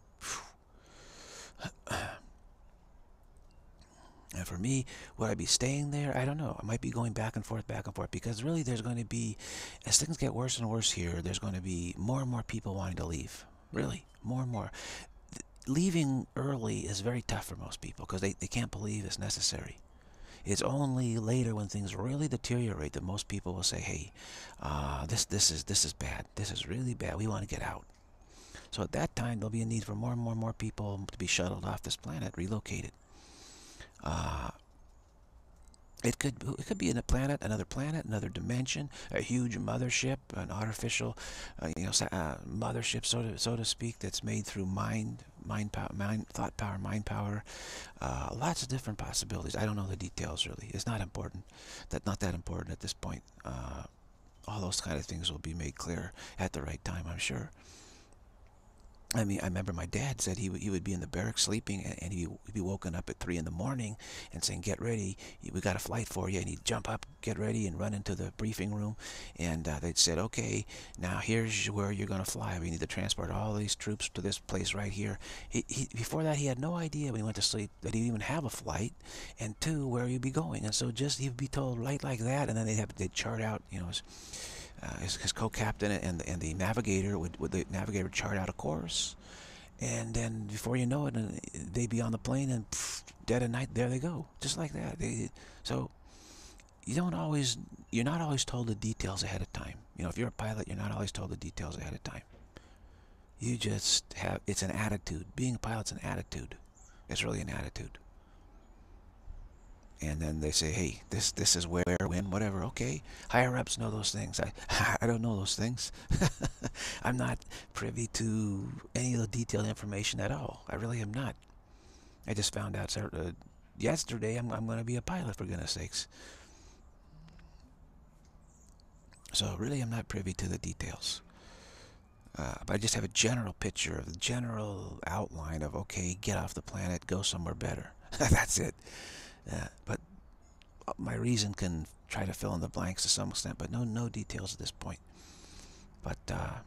And for me, would I be staying there? I don't know. I might be going back and forth, because really there's going to be, as things get worse and worse here, there's going to be more and more people wanting to leave. Really, more and more. Leaving early is very tough for most people, because they can't believe it's necessary. It's only later, when things really deteriorate, that most people will say, hey, this is bad. This is really bad. We want to get out. So at that time, there'll be a need for more and more people to be shuttled off this planet, relocated. It could be in another planet, another dimension, a huge mothership, an artificial, mothership, so to speak, that's made through thought power, mind power. Lots of different possibilities. I don't know the details really. It's not important. Not that important at this point. All those kind of things will be made clear at the right time, I'm sure. I mean, I remember my dad said he would be in the barracks sleeping, and he'd be woken up at 3 in the morning and saying, get ready, we got a flight for you. And he'd jump up, get ready, and run into the briefing room. And they'd said, okay, now here's where you're going to fly. We need to transport all these troops to this place right here. Before that, he had no idea when he went to sleep that he'd even have a flight, and 2, where he'd be going. And so just he'd be told right like that, and then they'd chart out, his co-captain and the navigator would chart out a course, and then before you know it, they'd be on the plane, and dead of night, there they go, just like that. So you're not always told the details ahead of time. If you're a pilot, you're not always told the details ahead of time. You just have, it's an attitude. Being a pilot's an attitude. It's really an attitude. And then they say, hey, this is where, when, whatever. Okay, higher ups know those things. I don't know those things. I'm not privy to any of the detailed information at all. I really am not. I just found out yesterday I'm going to be a pilot, for goodness sakes. So really I'm not privy to the details. But I just have a general picture of the general outline of, okay, get off the planet, go somewhere better. That's it. But my reason can try to fill in the blanks to some extent, but no details at this point. But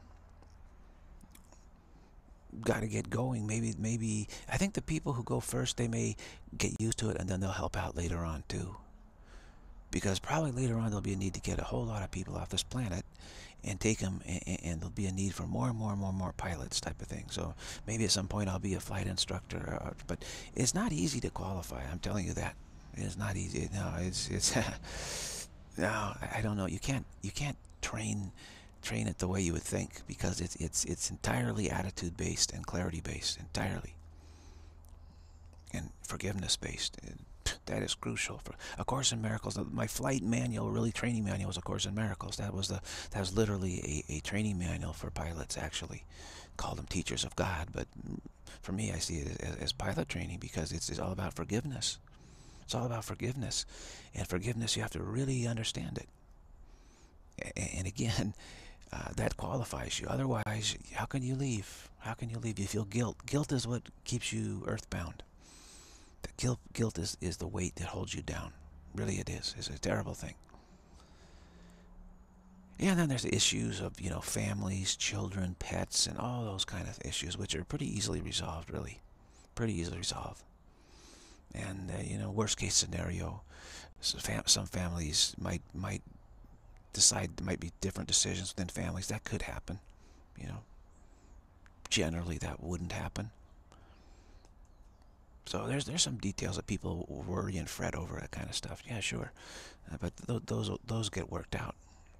got to get going. Maybe I think the people who go first, they may get used to it, and then they'll help out later on too. Because probably later on there'll be a need to get a whole lot of people off this planet and take them, and there'll be a need for more and more pilots type of thing. So maybe at some point I'll be a flight instructor, but it's not easy to qualify. I'm telling you that. It's not easy. No, it's no, I don't know. You can't train it the way you would think, because it's entirely attitude based and clarity based, entirely, and forgiveness based. That is crucial. For A Course in Miracles, my flight manual, really training manual, was A Course in Miracles. That was literally a training manual for pilots, actually. Called them teachers of God, but for me, I see it as pilot training, because it's all about forgiveness. It's all about forgiveness. And forgiveness, you have to really understand it. And again, that qualifies you. Otherwise, how can you leave? How can you leave? You feel guilt. Guilt is what keeps you earthbound. The guilt is the weight that holds you down. Really it is. It's a terrible thing. Yeah, and then there's the issues of, families, children, pets, and all those kind of issues, which are pretty easily resolved, really. Pretty easily resolved. And, worst case scenario, some families might decide there might be different decisions within families. That could happen. Generally that wouldn't happen. So there's some details that people worry and fret over, that kind of stuff. Yeah, sure, but those get worked out.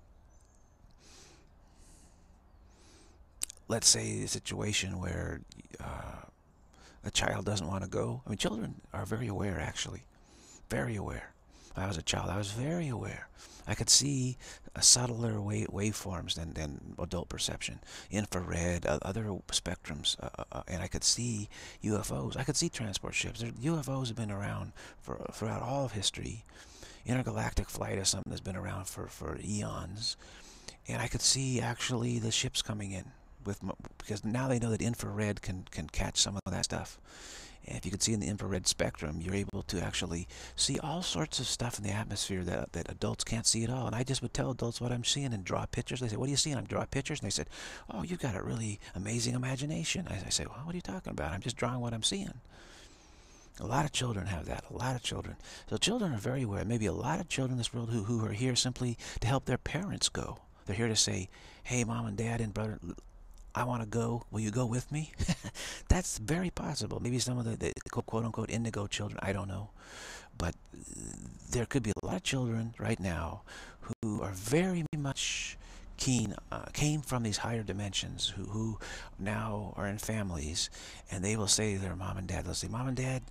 Let's say a situation where a child doesn't want to go. I mean, children are very aware, actually, very aware. When I was a child, I was very aware. I could see subtler waveforms than adult perception, infrared, other spectrums, and I could see UFOs. I could see transport ships. UFOs have been around throughout all of history. Intergalactic flight is something that's been around for eons, and I could see actually the ships coming in because now they know that infrared can catch some of that stuff. And if you can see in the infrared spectrum, you're able to actually see all sorts of stuff in the atmosphere that adults can't see at all. And I just would tell adults what I'm seeing and draw pictures. They say, what do you see? And I draw pictures. And they said, oh, you've got a really amazing imagination. I say, well, what are you talking about? I'm just drawing what I'm seeing. A lot of children have that, a lot of children. So children are very aware. Maybe a lot of children in this world who are here simply to help their parents go. They're here to say, hey, mom and dad and brother, I want to go. Will you go with me? That's very possible. Maybe some of the quote-unquote indigo children. I don't know. But there could be a lot of children right now who are very much came from these higher dimensions, who now are in families, and they will say to their mom and dad, they'll say, Mom and Dad,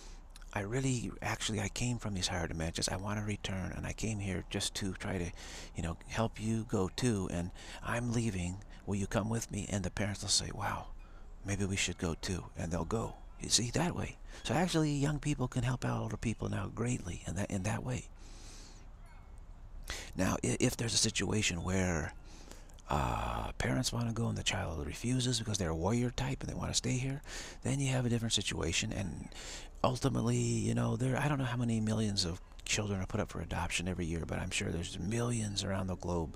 I came from these higher dimensions. I want to return, and I came here just to try to, help you go too, and I'm leaving. Will you come with me? And the parents will say, wow, maybe we should go too, and they'll go. You see, that way. So actually, young people can help out older people now greatly in that way. Now, if there's a situation where parents want to go and the child refuses because they're a warrior type and they want to stay here, then you have a different situation. And ultimately, I don't know how many millions of children are put up for adoption every year, but I'm sure there's millions around the globe.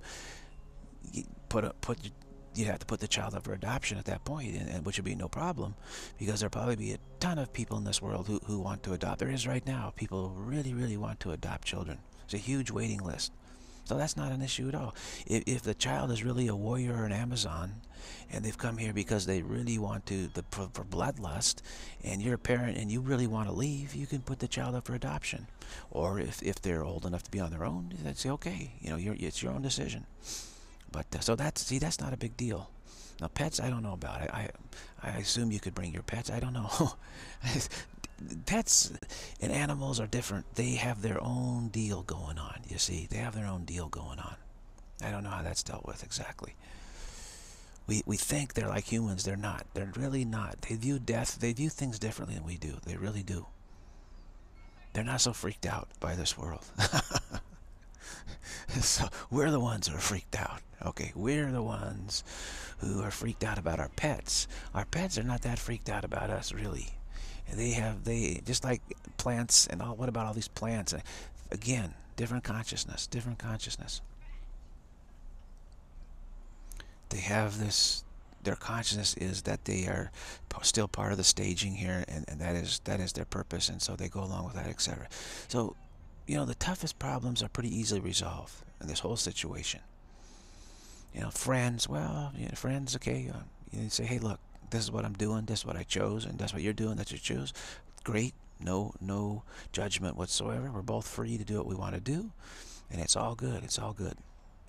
You'd have to put the child up for adoption at that point, and which would be no problem, because there'll probably be a ton of people in this world who want to adopt. There is right now. People really want to adopt children. It's a huge waiting list. So that's not an issue at all. If the child is really a warrior or an Amazon, and they've come here because they really want to, for bloodlust, and you're a parent and you really want to leave, you can put the child up for adoption. Or if they're old enough to be on their own, they'd say, okay, it's your own decision. But so that's not a big deal. Now pets, I don't know about it. I assume you could bring your pets. I don't know. pets and animals are different. They have their own deal going on, you see. They have their own deal going on. I don't know how that's dealt with exactly. We think they're like humans. They're not. They're really not. They view death, they view things differently than we do. They really do. They're not so freaked out by this world. So we're the ones who are freaked out. Okay, we're the ones who are freaked out about our pets. Our pets are not that freaked out about us, really. They just like plants and all. What about all these plants? Again, different consciousness, different consciousness. They have this. Their consciousness is that they are still part of the staging here, and that is their purpose, and so they go along with that, etc. So, the toughest problems are pretty easily resolved in this whole situation. Friends, well, friends, okay, you say, hey, look, this is what I'm doing, this is what I chose, and that's what you're doing, that's what you choose. Great, no judgment whatsoever. We're both free to do what we want to do, and it's all good, it's all good.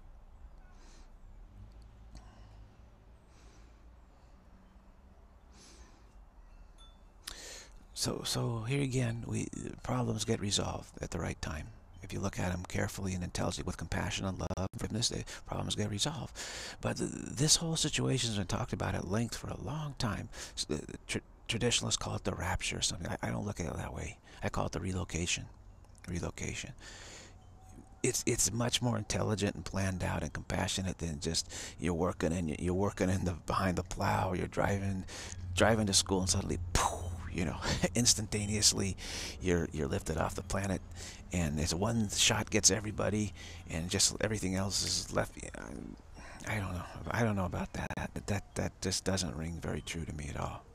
So here again, problems get resolved at the right time. If you look at them carefully and intelligently with compassion and love and forgiveness, the problems get resolved. But this whole situation has been talked about at length for a long time. Traditionalists call it the rapture or something. I don't look at it that way. I call it the relocation. Relocation. It's much more intelligent and planned out and compassionate than just you're working in the behind the plow. You're driving to school and suddenly, poof, instantaneously you're lifted off the planet, and it's one shot gets everybody, and just everything else is left. I don't know. I don't know about that. That just doesn't ring very true to me at all.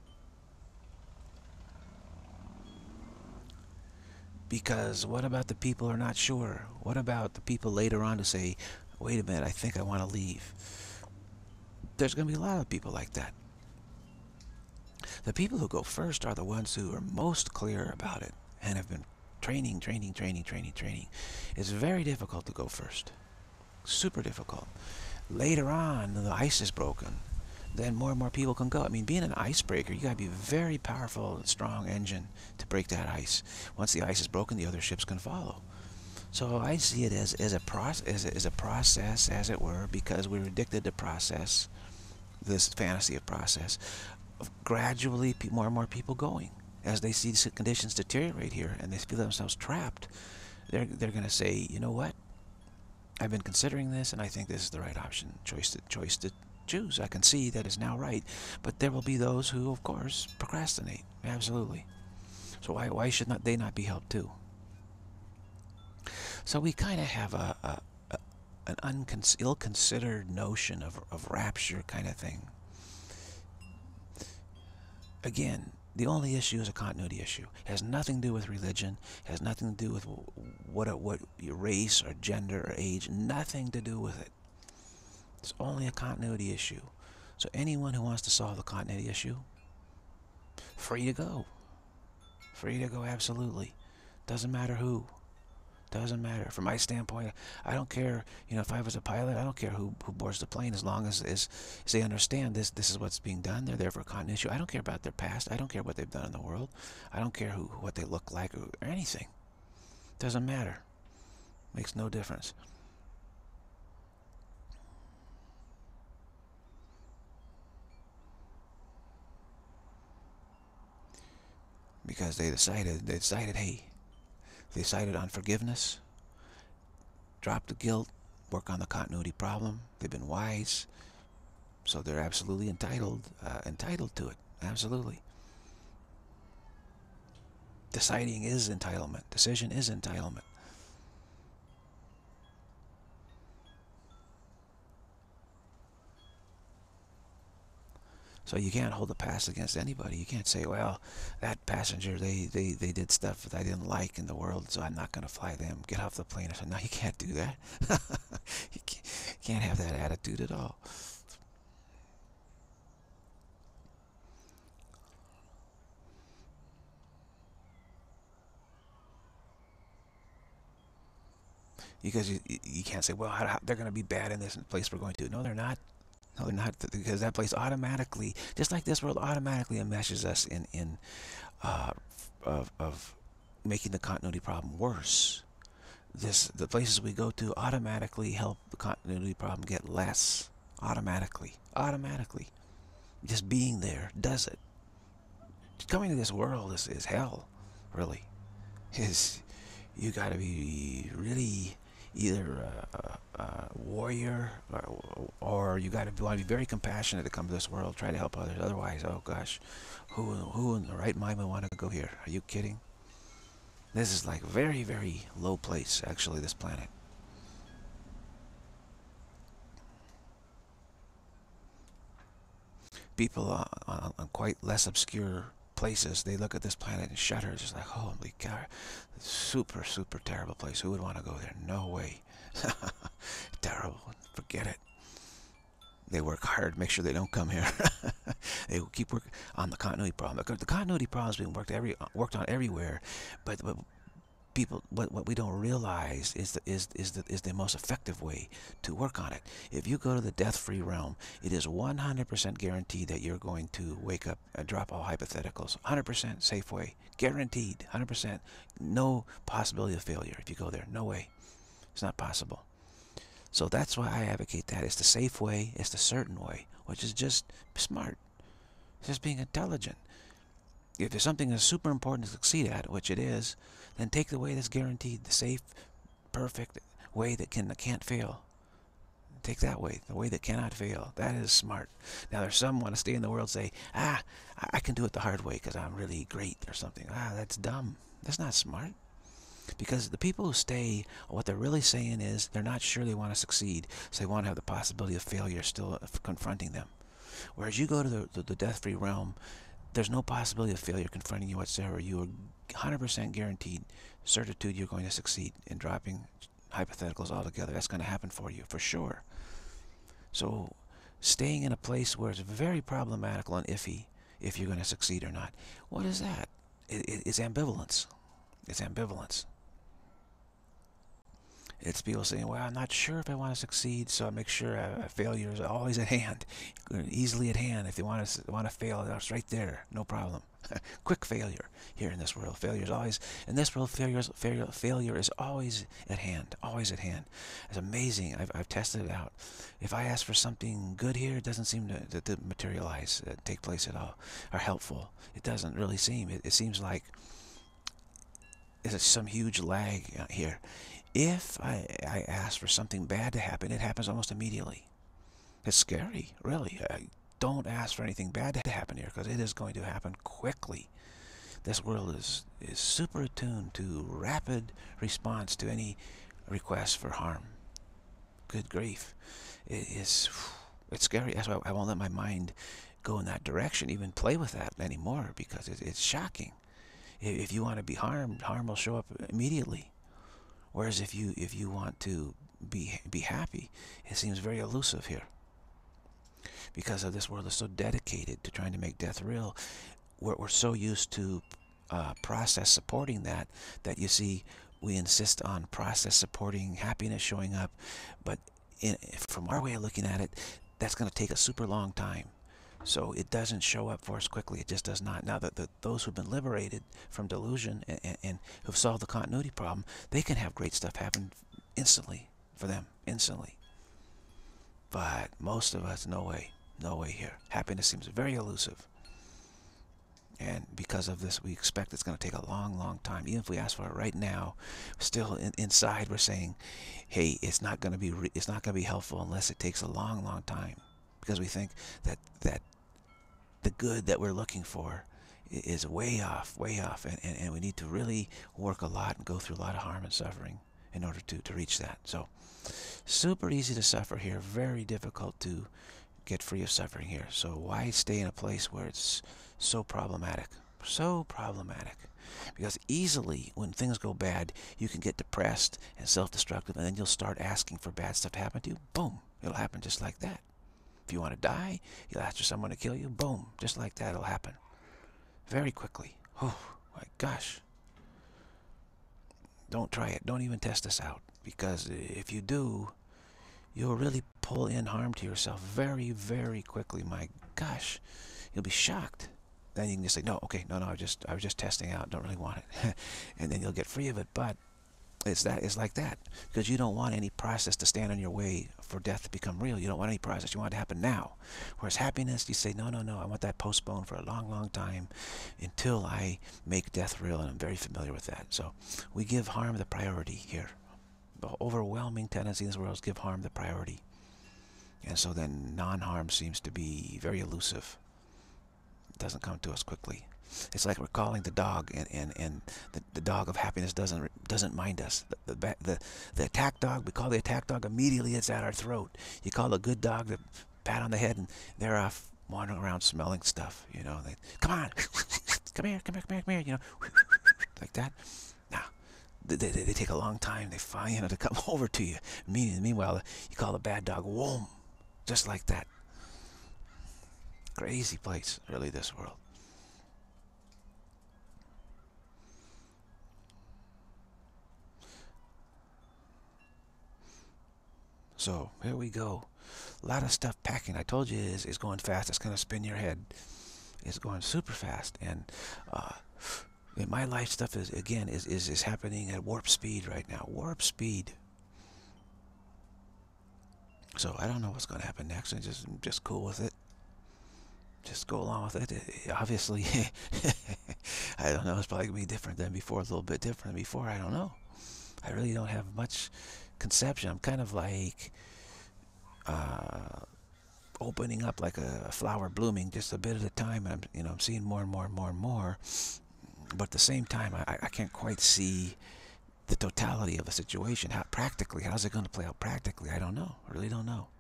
Because what about the people who are not sure? What about the people later on to say, wait a minute, I think I want to leave? There's going to be a lot of people like that. The people who go first are the ones who are most clear about it and have been training. It's very difficult to go first. Super difficult. Later on, the ice is broken. Then more and more people can go. I mean, being an icebreaker, you got to be a very powerful and strong engine to break that ice. Once the ice is broken, the other ships can follow. So I see it as a process, as it were, because we're addicted to process, this fantasy of process, of gradually more and more people going. As they see the conditions deteriorate here and they feel themselves trapped, they're going to say, you know what? I've been considering this, and I think this is the right option, choice to choose. I can see that is now right, but there will be those who, of course, procrastinate. Absolutely. So why should they not be helped too? So we kind of have an ill-considered notion of rapture kind of thing. Again, the only issue is a continuity issue. It has nothing to do with religion. It has nothing to do with what your race or gender or age. Nothing to do with it. It's only a continuity issue. So anyone who wants to solve the continuity issue, free to go. Free to go, absolutely. Doesn't matter who. Doesn't matter. From my standpoint, I don't care, if I was a pilot, I don't care who boards the plane, as long as they understand this is what's being done. They're there for a continuity issue. I don't care about their past. I don't care what they've done in the world. I don't care what they look like or anything. Doesn't matter. Makes no difference. Because they decided, hey, they decided on forgiveness, drop the guilt, work on the continuity problem. They've been wise, so they're absolutely entitled to it. Absolutely. Deciding is entitlement. Decision is entitlement. So you can't hold the past against anybody. You can't say, well, that passenger, they did stuff that I didn't like in the world, so I'm not going to fly them. Get off the plane. I said, no, you can't do that. You can't have that attitude at all. Because you can't say, well, they're going to be bad in this place we're going to. No, they're not. No, not because that place automatically, just like this world automatically enmeshes us in uh, of making the continuity problem worse. The places we go to automatically help the continuity problem get less. Automatically. Just being there does it. Coming to this world is hell, really. Is you got to be really either a warrior or you got to want to be very compassionate to come to this world, try to help others. Otherwise, oh gosh, who in the right mind would want to go here? Are you kidding? This is like very, very low place, actually, this planet. People on quite less obscure places, they look at this planet and shudder, just like, holy cow, super, super terrible place. Who would want to go there? No way. Terrible. Forget it. They work hard, make sure they don't come here. They keep working on the continuity problem. The continuity problem is being worked on everywhere, but people, what we don't realize is the most effective way to work on it. If you go to the death-free realm, it is 100% guaranteed that you're going to wake up and drop all hypotheticals. 100% safe way, guaranteed. 100%, no possibility of failure if you go there. No way. It's not possible. So that's why I advocate that. It's the safe way, it's the certain way, which is just smart. It's just being intelligent. If there's something that's super important to succeed at, which it is, then take the way that's guaranteed, the safe, perfect way that can't fail. Take that way, the way that cannot fail. That is smart. Now there's some want to stay in the world say, I can do it the hard way because I'm really great or something. That's dumb. That's not smart. Because the people who stay, what they're really saying is they're not sure they want to succeed, so they want to have the possibility of failure still confronting them. Whereas you go to the death-free realm, there's no possibility of failure confronting you whatsoever. You are 100% guaranteed certitude you're going to succeed in dropping hypotheticals altogether. That's going to happen for you, for sure. So staying in a place where it's very problematical and iffy if you're going to succeed or not, what is that? It's ambivalence. It's ambivalence. It's people saying, well, I'm not sure if I want to succeed, so I make sure failure is always at hand, easily at hand. If they want to fail, it's right there, no problem. Quick failure here in this world. Failure is always, in this world, failure is always at hand, always at hand. It's amazing. I've tested it out. If I ask for something good here, it doesn't seem to materialize, take place at all, or helpful. It doesn't really seem. It seems like there's some huge lag here. If I ask for something bad to happen, it happens almost immediately. It's scary, really. Don't ask for anything bad to happen here, because it is going to happen quickly. This world is super attuned to rapid response to any request for harm. Good grief. It's scary. That's why I won't let my mind go in that direction, even play with that anymore, because it's shocking. If you want to be harmed, harm will show up immediately. Whereas if you want to be happy, it seems very elusive here. Because of this world is so dedicated to trying to make death real, we're so used to process supporting that you see we insist on process supporting happiness showing up. But from our way of looking at it, that's going to take a super long time. So it doesn't show up for us quickly. It just does not. Now, those who've been liberated from delusion and who've solved the continuity problem, they can have great stuff happen instantly for them, instantly. But most of us, no way. No way here. Happiness seems very elusive. And because of this, we expect it's going to take a long, long time. Even if we ask for it right now, still inside we're saying, hey, it's not going to be helpful unless it takes a long, long time. Because we think that the good that we're looking for is way off, and we need to really work a lot and go through a lot of harm and suffering in order to reach that. So, super easy to suffer here, very difficult to get free of suffering here. So why stay in a place where it's so problematic? So problematic. Because easily, when things go bad, you can get depressed and self-destructive, and then you'll start asking for bad stuff to happen to you. Boom, it'll happen just like that. If you want to die, you'll ask for someone to kill you. Boom, just like that, it'll happen. Very quickly. Oh, my gosh. Don't try it. Don't even test this out. Because if you do, you'll really pull in harm to yourself very, very quickly. My gosh, you'll be shocked. Then you can just say, no, okay, no, I was just testing out, don't really want it. And then you'll get free of it. But it's like that, because you don't want any process to stand in your way for death to become real. You don't want any process. You want it to happen now. Whereas happiness, you say, no, I want that postponed for a long, long time until I make death real, and I'm very familiar with that. So we give harm the priority here. The overwhelming tendency in this world is give harm the priority. And so then non-harm seems to be very elusive. It doesn't come to us quickly. It's like we're calling the dog, and the dog of happiness doesn't mind us. The attack dog, we call the attack dog, immediately it's at our throat. You call a good dog, the pat on the head, and they're off wandering around smelling stuff. You know, they come on, come here. You know, like that. Now, they take a long time. They find to come over to you. Meanwhile, you call the bad dog, whoom, just like that. Crazy place, really, this world. So here we go. A lot of stuff packing. I told you is going fast. It's going to spin your head. It's going super fast. And my life stuff is happening at warp speed right now. Warp speed. So I don't know what's going to happen next. I'm just cool with it. Just go along with it. Obviously, I don't know. It's probably going to be different than before. A little bit different than before. I don't know. I really don't have much conception. I'm kind of like opening up like a flower blooming just a bit at a time, and I'm seeing more and more and more and more. But at the same time, I can't quite see the totality of the situation. How's it going to play out practically? I don't know. I really don't know.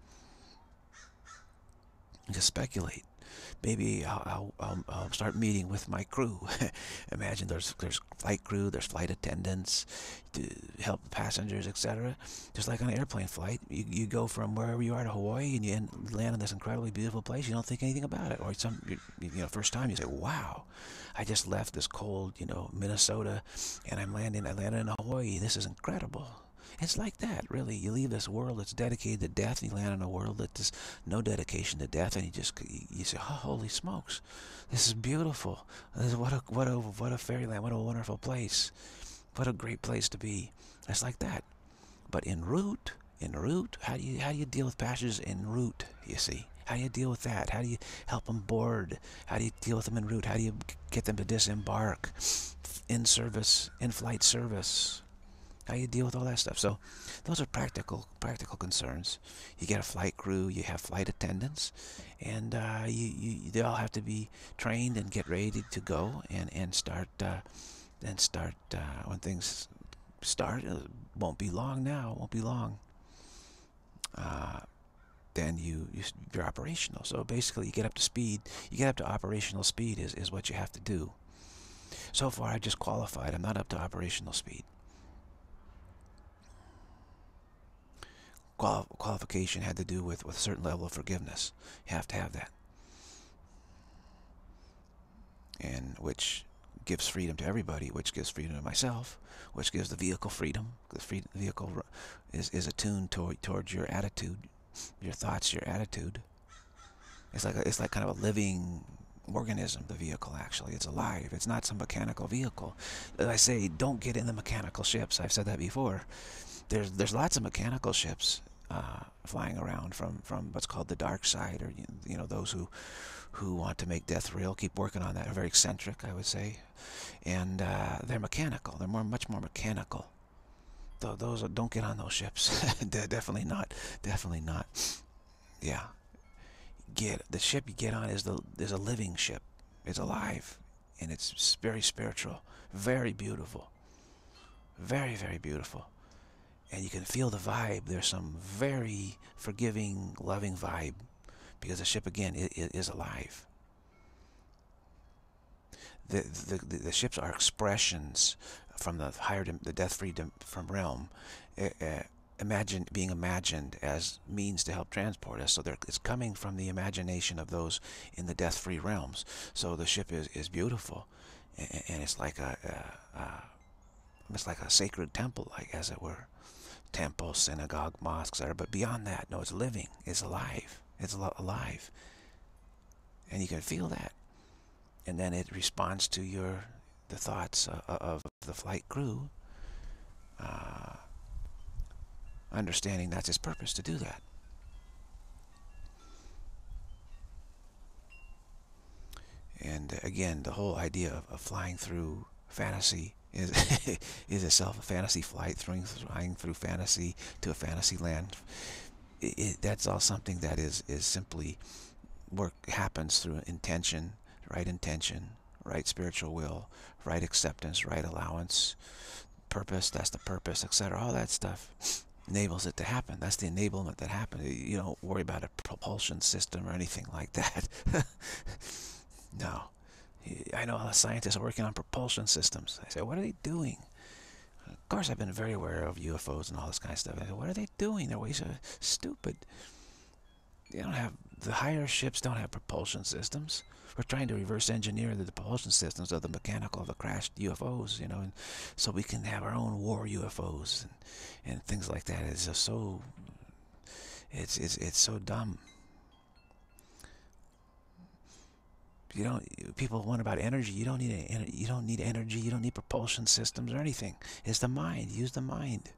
Just speculate. Maybe I'll start meeting with my crew. Imagine there's flight crew, there's flight attendants to help the passengers, etc. Just like on an airplane flight, you go from wherever you are to Hawaii, and you land in this incredibly beautiful place. You don't think anything about it, or first time you say, "Wow, I just left this cold, Minnesota, and I landed in Hawaii. This is incredible." It's like that, really. You leave this world that's dedicated to death, and you land in a world that's no dedication to death, and you say, "Oh, holy smokes, this is beautiful! What a fairyland! What a wonderful place! What a great place to be!" It's like that. But en route, how do you deal with passengers en route? You see, how do you deal with that? How do you help them board? How do you deal with them en route? How do you get them to disembark? In-flight service. How you deal with all that stuff. So those are practical concerns. You get a flight crew, you have flight attendants, and they all have to be trained and get ready to go and start when things start. It won't be long now. Won't be long. Then you're operational. So basically, you get up to speed. You get up to operational speed is what you have to do. So far, I just qualified. I'm not up to operational speed. Qualification had to do with a certain level of forgiveness. You have to have that, and which gives freedom to everybody, which gives freedom to myself, which gives the vehicle freedom. The vehicle is attuned towards your attitude, your thoughts, your attitude. It's like kind of a living organism. The vehicle, actually, it's alive. It's not some mechanical vehicle. As I say, don't get in the mechanical ships. I've said that before. There's lots of mechanical ships flying around from what's called the dark side, or those who want to make death real, keep working on that. They're very eccentric, I would say, and they're mechanical. They're much more mechanical. Those don't get on those ships. Definitely not. Definitely not. Yeah. The ship you get on is a living ship. It's alive, and it's very spiritual, very beautiful, very, very beautiful. And you can feel the vibe. There's some very forgiving, loving vibe, because the ship, again, is alive. The ships are expressions from the death-free from realm, being imagined as means to help transport us. So it's coming from the imagination of those in the death-free realms. So the ship is beautiful, and it's like a sacred temple, like, as it were. temple, synagogue, mosques, etc. But beyond that, no, it's living. It's alive. It's alive. And you can feel that. And then it responds to the thoughts of the flight crew, understanding that's its purpose to do that. And again, the whole idea of flying through fantasy is is itself a fantasy flight, flying through fantasy to a fantasy land. That's all something that is simply happens through intention, right spiritual will, right acceptance, right allowance, purpose, that's the purpose, etc. All that stuff enables it to happen. That's the enablement that happens. You don't worry about a propulsion system or anything like that. No. I know a lot of scientists are working on propulsion systems. I say, what are they doing? Of course, I've been very aware of UFOs and all this kind of stuff. I say, what are they doing? They're way so stupid. They don't have, the higher ships don't have propulsion systems. We're trying to reverse engineer the propulsion systems of the mechanical of the crashed UFOs, and so we can have our own war UFOs and things like that. It's just so, it's so dumb. People want about energy. You don't need energy. You don't need propulsion systems or anything. It's the mind. Use the mind.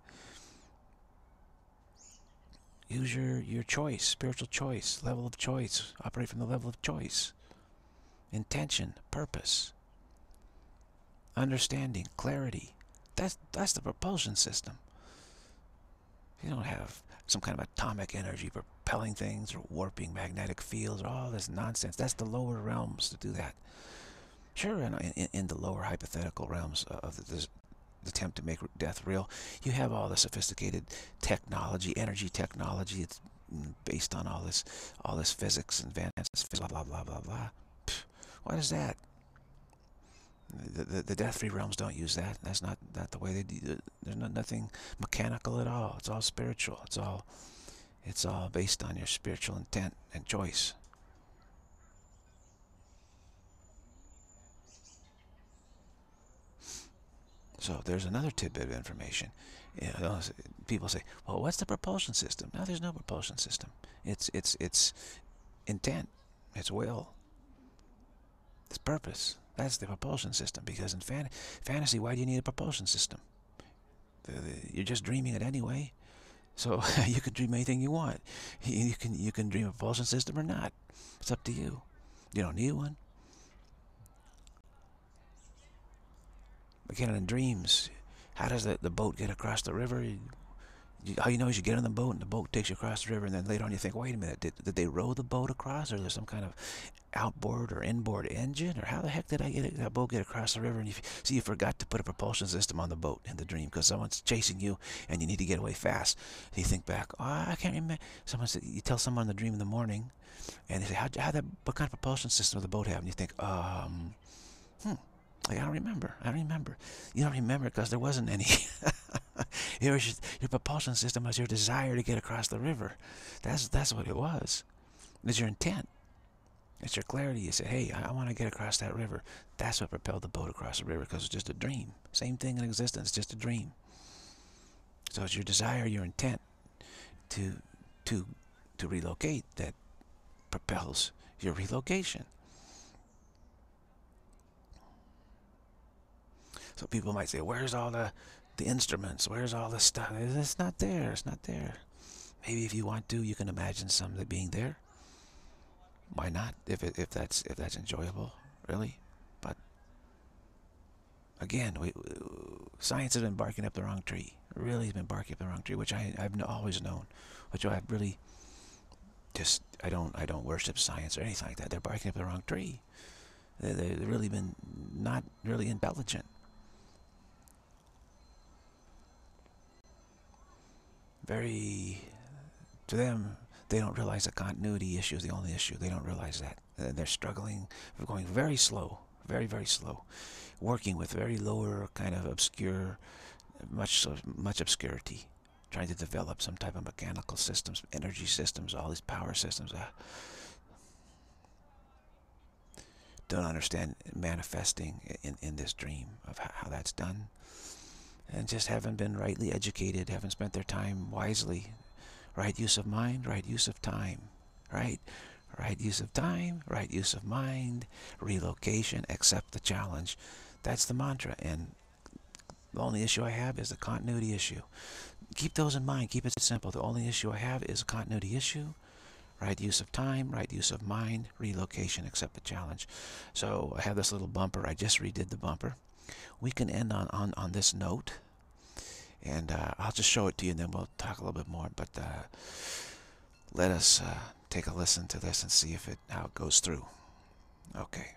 Use your choice, spiritual choice, level of choice. Operate from the level of choice. Intention, purpose, understanding, clarity. That's the propulsion system. You don't have some kind of atomic energy propelling things or warping magnetic fields or all this nonsense. That's the lower realms to do that. Sure, in the lower hypothetical realms of the attempt to make death real, you have all the sophisticated technology, energy technology. It's based on all this physics and advances, blah blah blah blah blah. What is that? The death-free realms don't use that. That's not the way they do it. There's nothing mechanical at all. It's all spiritual. It's all based on your spiritual intent and choice. So there's another tidbit of information. People say, "Well, what's the propulsion system?" No, there's no propulsion system. It's intent. It's will. It's purpose. That's the propulsion system. Because in fantasy, why do you need a propulsion system? You're just dreaming it anyway. So you can dream anything you want. You can dream a propulsion system or not. It's up to you. You don't need one. Again, in dreams, how does the boat get across the river? How you know is you get on the boat and the boat takes you across the river, and then later on you think, wait a minute, did they row the boat across, or there's some kind of outboard or inboard engine, or how the heck did that boat get across the river? And you forgot to put a propulsion system on the boat in the dream because someone's chasing you and you need to get away fast. So you think back, oh, I can't remember. You tell someone in the dream in the morning, and they say, what kind of propulsion system does the boat have? And you think, I don't remember. You don't remember because there wasn't any. Your propulsion system was your desire to get across the river. That's what it was. It's your intent. It's your clarity. You say, hey, I want to get across that river. That's what propelled the boat across the river, because it's just a dream. Same thing in existence, just a dream. So it's your desire, your intent to relocate that propels your relocation. So people might say, where's all the instruments? Where's all the stuff? It's not there. It's not there. Maybe if you want to, you can imagine some of it being there. Why not? If that's enjoyable, really. But again, science has been barking up the wrong tree. Really has been barking up the wrong tree, which I've always known. Which I've really I don't worship science or anything like that. They're barking up the wrong tree. They've really been not really intelligent. To them, they don't realize the continuity issue is the only issue. They don't realize that. They're struggling, going very slow, very, very slow, working with very lower kind of obscure, much obscurity, trying to develop some type of mechanical systems, energy systems, all these power systems. Don't understand manifesting in this dream of how that's done. and just haven't been rightly educated, haven't spent their time wisely. Right use of mind, right use of time. Right? Right use of time, right use of mind, relocation, accept the challenge. That's the mantra, and the only issue I have is the continuity issue. Keep those in mind, keep it simple. The only issue I have is a continuity issue. Right use of time, right use of mind, relocation, accept the challenge. So I have this little bumper. I just redid the bumper. We can end on this note, and I'll just show it to you, and then we'll talk a little bit more. But let us take a listen to this and see how it goes through. Okay.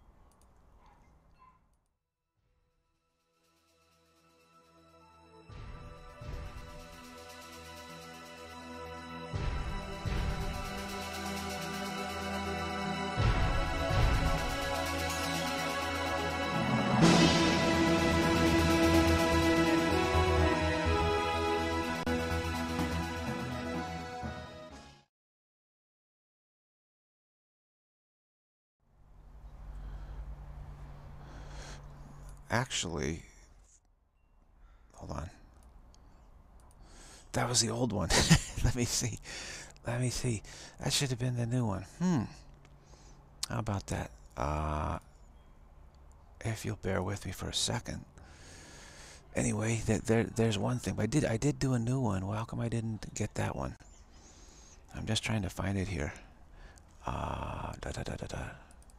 Actually, hold on. That was the old one. Let me see. Let me see. That should have been the new one. How about that? If you'll bear with me for a second. Anyway, there's one thing. But I did do a new one. Well, how come I didn't get that one? I'm just trying to find it here. Da da da da da.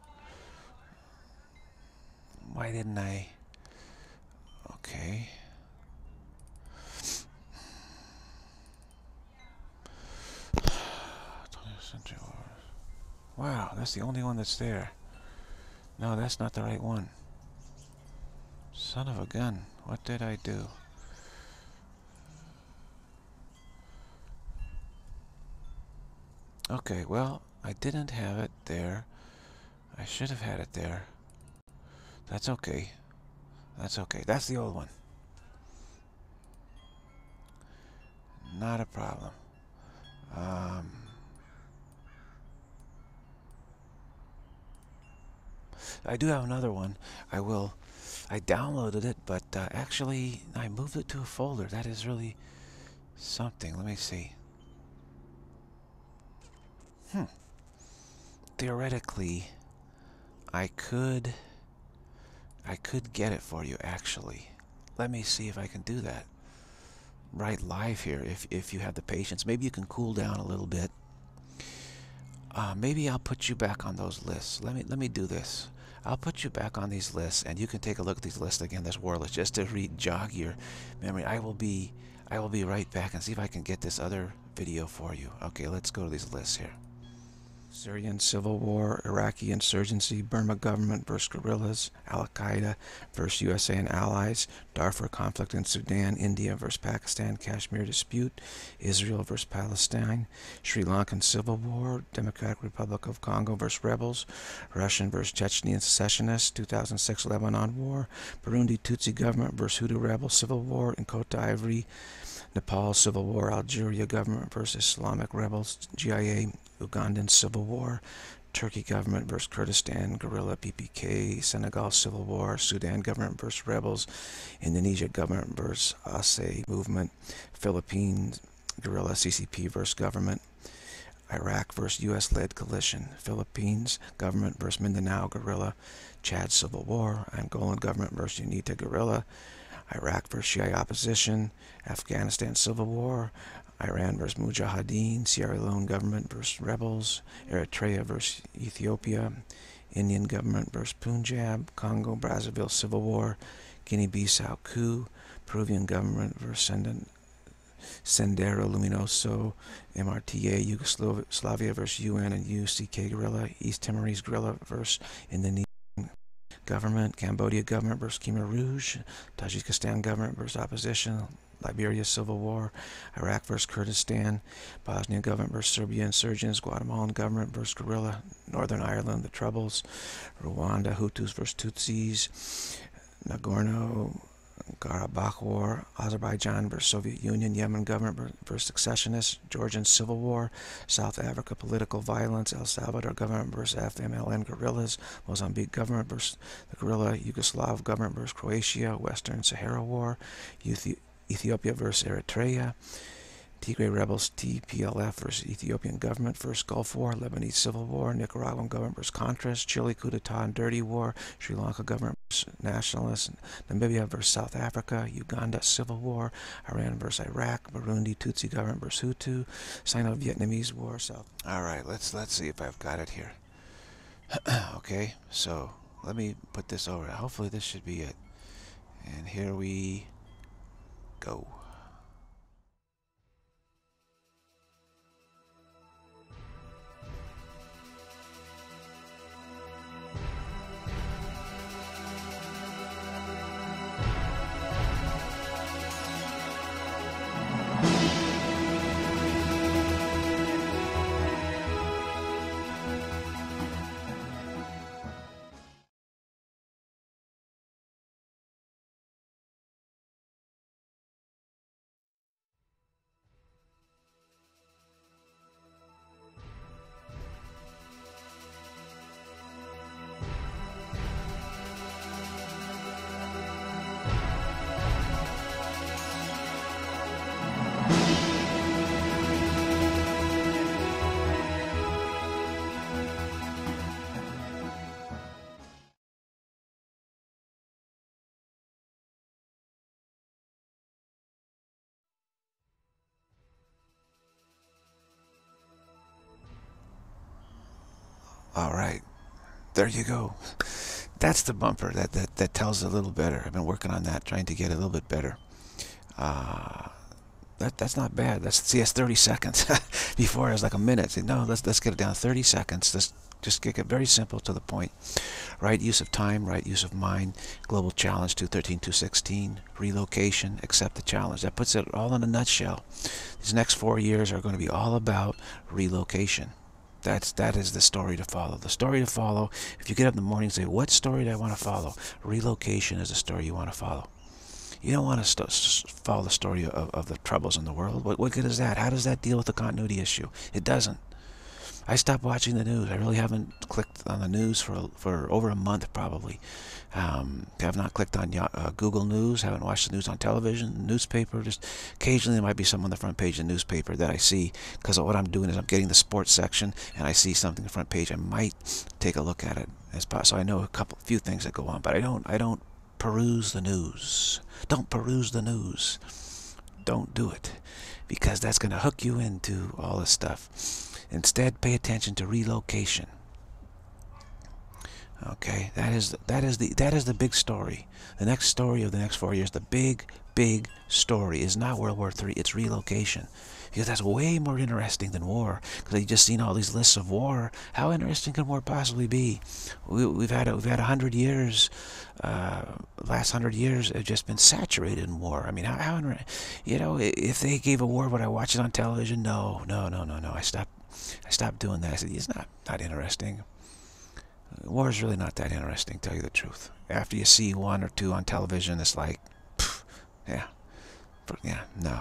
Why didn't I? Okay. Wow, that's the only one that's there. No, that's not the right one. Son of a gun. What did I do? Okay, well, I didn't have it there. I should have had it there. That's okay. That's okay. That's the old one. Not a problem. I do have another one. I downloaded it, but actually I moved it to a folder. That is really something. Let me see. Theoretically, I could get it for you, actually. Let me see if I can do that. Right live here, if you have the patience. Maybe you can cool down a little bit. Maybe I'll put you back on those lists. Let me do this. I'll put you back on these lists, and you can take a look at these lists again, this war list, just to jog your memory. I will be right back and see if I can get this other video for you. Okay, let's go to these lists here. Syrian civil war, Iraqi insurgency, Burma government versus guerrillas, Al-Qaeda versus USA and allies, Darfur conflict in Sudan, India versus Pakistan, Kashmir dispute, Israel versus Palestine, Sri Lankan civil war, Democratic Republic of Congo versus rebels, Russian versus Chechnyan secessionists, 2006 Lebanon war, Burundi Tutsi government versus Hutu rebel civil war in Côte d'Ivoire, Nepal civil war, Algeria government versus Islamic rebels, GIA, Ugandan civil war, Turkey government versus Kurdistan guerrilla PPK, Senegal civil war, Sudan government versus rebels, Indonesia government versus Aceh movement, Philippines guerrilla CCP versus government, Iraq versus U.S.-led coalition, Philippines government versus Mindanao guerrilla, Chad civil war, Angolan government versus UNITA guerrilla, Iraq versus Shia opposition, Afghanistan civil war, Iran versus Mujahideen, Sierra Leone government versus rebels, Eritrea versus Ethiopia, Indian government versus Punjab, Congo Brazzaville civil war, Guinea-Bissau coup, Peruvian government versus Sendero Luminoso, MRTA, Yugoslavia versus UN and UCK guerrilla, East Timorese guerrilla versus Indonesian government, Cambodia government versus Khmer Rouge, Tajikistan government versus opposition, Liberia civil war, Iraq versus Kurdistan, Bosnia government versus Serbia insurgents, Guatemalan government versus guerrilla, Northern Ireland the Troubles, Rwanda Hutus versus Tutsis, Nagorno Karabakh War, Azerbaijan versus Soviet Union, Yemen government versus secessionists, Georgian Civil War, South Africa political violence, El Salvador government versus FMLN guerrillas, Mozambique government versus the guerrilla, Yugoslav government versus Croatia, Western Sahara War, Ethiopia versus Eritrea, Tigray rebels, TPLF versus Ethiopian government, First Gulf War, Lebanese Civil War, Nicaraguan government versus Contras, Chile coup d'etat and dirty war, Sri Lanka government versus nationalists, Namibia versus South Africa, Uganda Civil War, Iran versus Iraq, Burundi Tutsi government versus Hutu, Sino-Vietnamese War, South. All right, let's see if I've got it here. Okay, so let me put this over. Hopefully this should be it. And here we go. All right, there you go. That's the bumper that tells a little better. I've been working on that, trying to get a little bit better. That's not bad. That's 30 seconds. Before it was like a minute. Say, no, let's get it down to 30 seconds. Let's just get it very simple to the point. Right use of time, right use of mind. Global challenge 213-216. Relocation, accept the challenge. That puts it all in a nutshell. These next 4 years are going to be all about relocation. That is the story to follow. The story to follow, if you get up in the morning and say, what story do I want to follow? Relocation is the story you want to follow. You don't want to follow the story of the troubles in the world. What good is that? How does that deal with the continuity issue? It doesn't. I stopped watching the news. I really haven't clicked on the news for over a month probably. Have not clicked on Google News. Haven't watched the news on television, newspaper. Just occasionally there might be something on the front page of the newspaper that I see, because what I'm doing is I'm getting the sports section and I see something on the front page. I might take a look at it as possible. So I know few things that go on, but I don't peruse the news. Don't peruse the news. Don't do it, because that's going to hook you into all this stuff. Instead, pay attention to relocation. Okay, that is the big story. The next story of the next 4 years, the big story is not World War III. It's relocation, because that's way more interesting than war. Because you've just seen all these lists of war. How interesting can war possibly be? We've had 100 years. Last 100 years have just been saturated in war. I mean, how you know, if they gave a war, would I watch it on television? No. I stopped doing that. I said, it's not interesting. War is really not that interesting, to tell you the truth. After you see one or two on television, it's like, pff, yeah, no.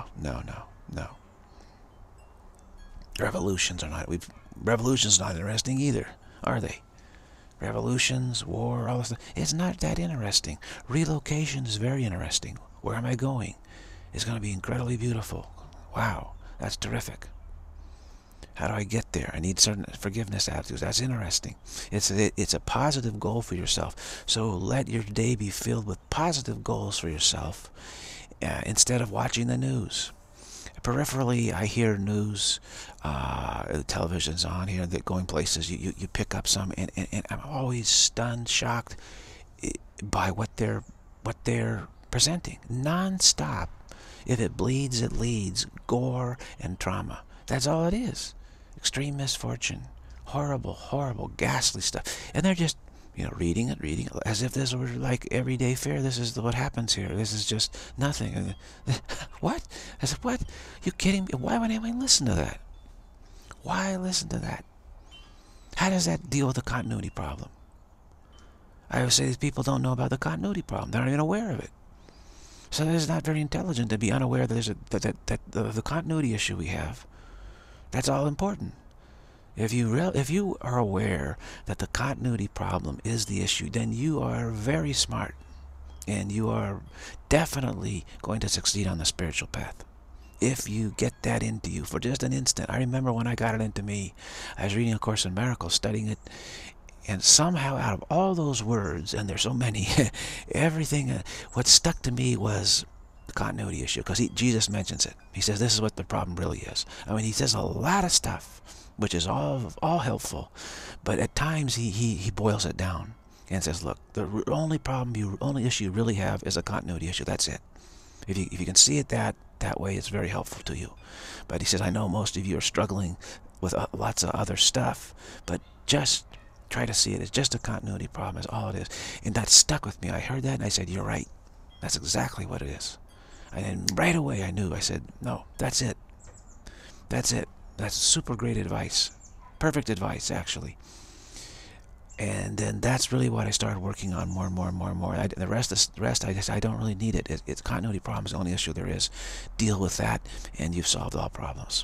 Revolutions are not. Revolutions not interesting either, are they? Revolutions, war, all this stuff. It's not that interesting. Relocation is very interesting. Where am I going? It's going to be incredibly beautiful. Wow, that's terrific. How do I get there? I need certain forgiveness attitudes. That's interesting. It's a positive goal for yourself. So let your day be filled with positive goals for yourself, instead of watching the news. Peripherally, I hear news, the television's on here, that going places, you pick up some, and I'm always stunned, shocked by what they're presenting. Non-stop. If it bleeds, it leads. Gore and trauma. That's all it is. Extreme misfortune. Horrible, ghastly stuff. And they're just, reading it, as if this were like everyday fare. This is what happens here. This is just nothing. What? I said, what? You kidding me? Why would anyone listen to that? Why listen to that? How does that deal with the continuity problem? I always say these people don't know about the continuity problem. They're not even aware of it. So it's not very intelligent to be unaware that there's that the continuity issue we have. That's all important. If you are aware that the continuity problem is the issue, then you are very smart, and you are definitely going to succeed on the spiritual path. If you get that into you for just an instant. I remember when I got it into me, I was reading A Course in Miracles, studying it, and somehow out of all those words, and there's so many, everything, what stuck to me was the continuity issue, because Jesus mentions it. He says this is what the problem really is. I mean, he says a lot of stuff, which is all helpful, but at times he boils it down and says, look, the only issue you really have is a continuity issue. That's it. If you can see it that way, it's very helpful to you. But he says, I know most of you are struggling with lots of other stuff, but just try to see it as just a continuity problem. That's all it is. And that stuck with me. I heard that and I said, you're right. That's exactly what it is. And then right away I knew. I said, no, that's it. That's it. That's super great advice. Perfect advice, actually. And then that's really what I started working on more and more and more and more. The rest, I don't really need it. It's continuity problem is the only issue there is. Deal with that, and you've solved all problems.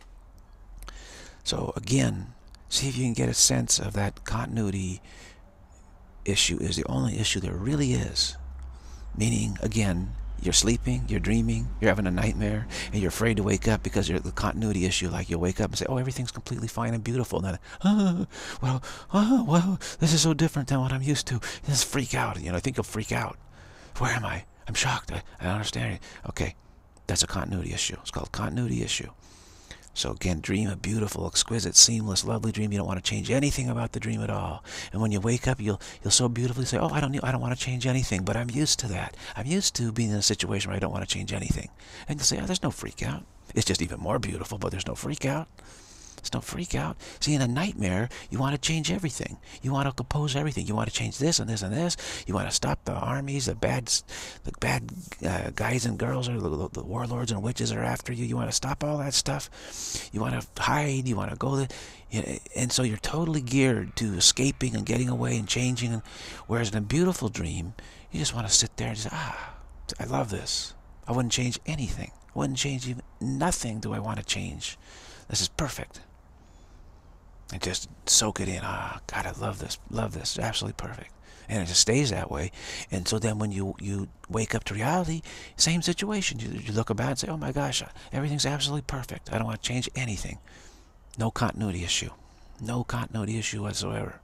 So again, see if you can get a sense of that continuity issue is the only issue there really is. Meaning, again, you're sleeping, you're dreaming, you're having a nightmare, and you're afraid to wake up because you're the continuity issue. Like you'll wake up and say, oh, everything's completely fine and beautiful. And then, well, this is so different than what I'm used to. Just freak out. I think you'll freak out. Where am I? I'm shocked. I don't understand it. Okay, that's a continuity issue. It's called continuity issue. So again, dream a beautiful, exquisite, seamless, lovely dream. You don't want to change anything about the dream at all. And when you wake up, you'll so beautifully say, oh, I don't want to change anything, but I'm used to that. I'm used to being in a situation where I don't want to change anything. And you'll say, oh, there's no freak out. It's just even more beautiful, but there's no freak out. There's no freak out. See, in a nightmare, you want to change everything. You want to compose everything. You want to change this and this and this. You want to stop the armies, the bad guys and girls, or the warlords and witches are after you. You want to stop all that stuff. You want to hide. You want to go there. And so you're totally geared to escaping and getting away and changing. Whereas in a beautiful dream, you just want to sit there and say, I love this. I wouldn't change anything. I wouldn't change even nothing do I want to change. This is perfect. And just soak it in. God, I love this. Love this. It's absolutely perfect. And it just stays that way. And so then when you wake up to reality, same situation. You look about and say, oh my gosh, everything's absolutely perfect. I don't want to change anything. No continuity issue. No continuity issue whatsoever.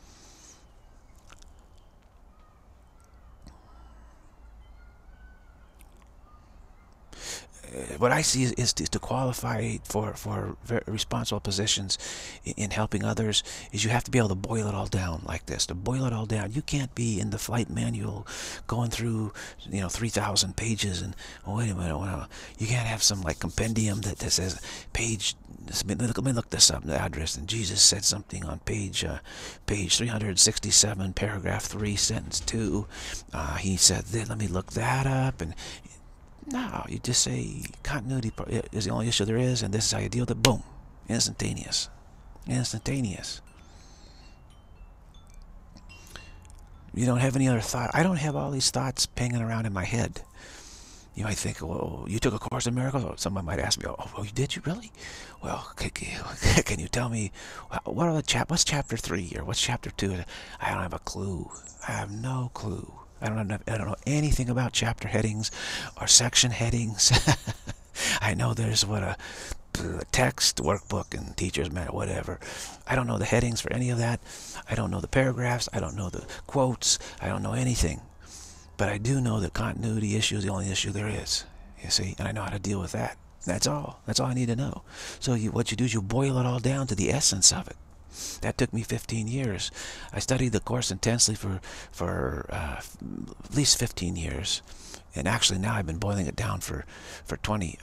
What I see is to qualify for very responsible positions in helping others is you have to be able to boil it all down like this. To boil it all down, you can't be in the flight manual going through 3,000 pages and wait a minute, you can't have some like compendium that says page. Let me look this up, the address. And Jesus said something on page 367, paragraph 3, sentence 2. He said, let me look that up. And no, you just say continuity is the only issue there is, and this is how you deal with it. Boom. Instantaneous. Instantaneous. You don't have any other thought. I don't have all these thoughts pinging around in my head. You might think, well, you took a Course in Miracles? Or someone might ask me, oh, did you really? Well, can you tell me, what's chapter 3 or what's chapter 2? I don't have a clue. I have no clue. I don't know anything about chapter headings or section headings. I know there's a text, workbook, and teacher's manual, whatever. I don't know the headings for any of that. I don't know the paragraphs. I don't know the quotes. I don't know anything. But I do know that continuity issue is the only issue there is. You see, and I know how to deal with that. That's all. That's all I need to know. So what you do is you boil it all down to the essence of it. That took me 15 years. I studied the Course intensely for at least 15 years, and actually now I've been boiling it down for 20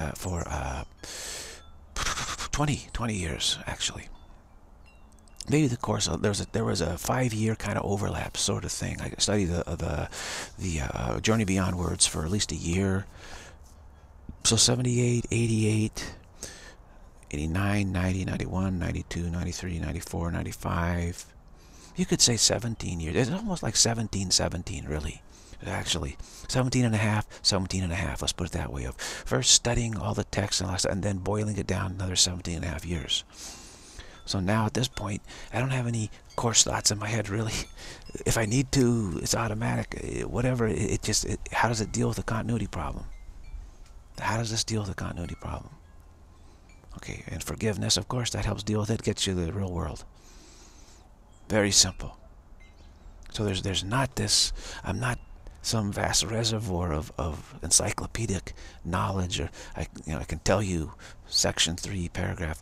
years actually. Maybe the Course there was a 5-year kind of overlap sort of thing. I studied the Journey Beyond Words for at least a year. So 78, 88. 89, 90, 91, 92, 93, 94, 95. You could say 17 years. It's almost like 17, really. Actually, 17 and a half, 17 and a half, let's put it that way, of first studying all the text and then boiling it down another 17 and a half years. So now at this point, I don't have any course thoughts in my head, really. If I need to, it's automatic. Whatever, how does it deal with the continuity problem? How does this deal with the continuity problem? Okay, and forgiveness, of course, that helps deal with it, gets you to the real world. Very simple. So there's not this, I'm not some vast reservoir of encyclopedic knowledge, or I can tell you section 3, paragraph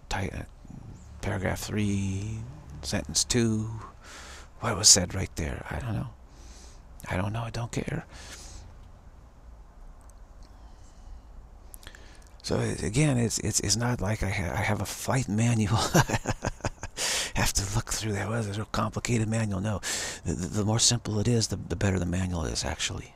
3, sentence 2, what was said right there. I don't know. I don't care. So again, it's not like I have a flight manual. Have to look through that. Well, there's a complicated manual. No, the more simple it is, the better the manual is, actually.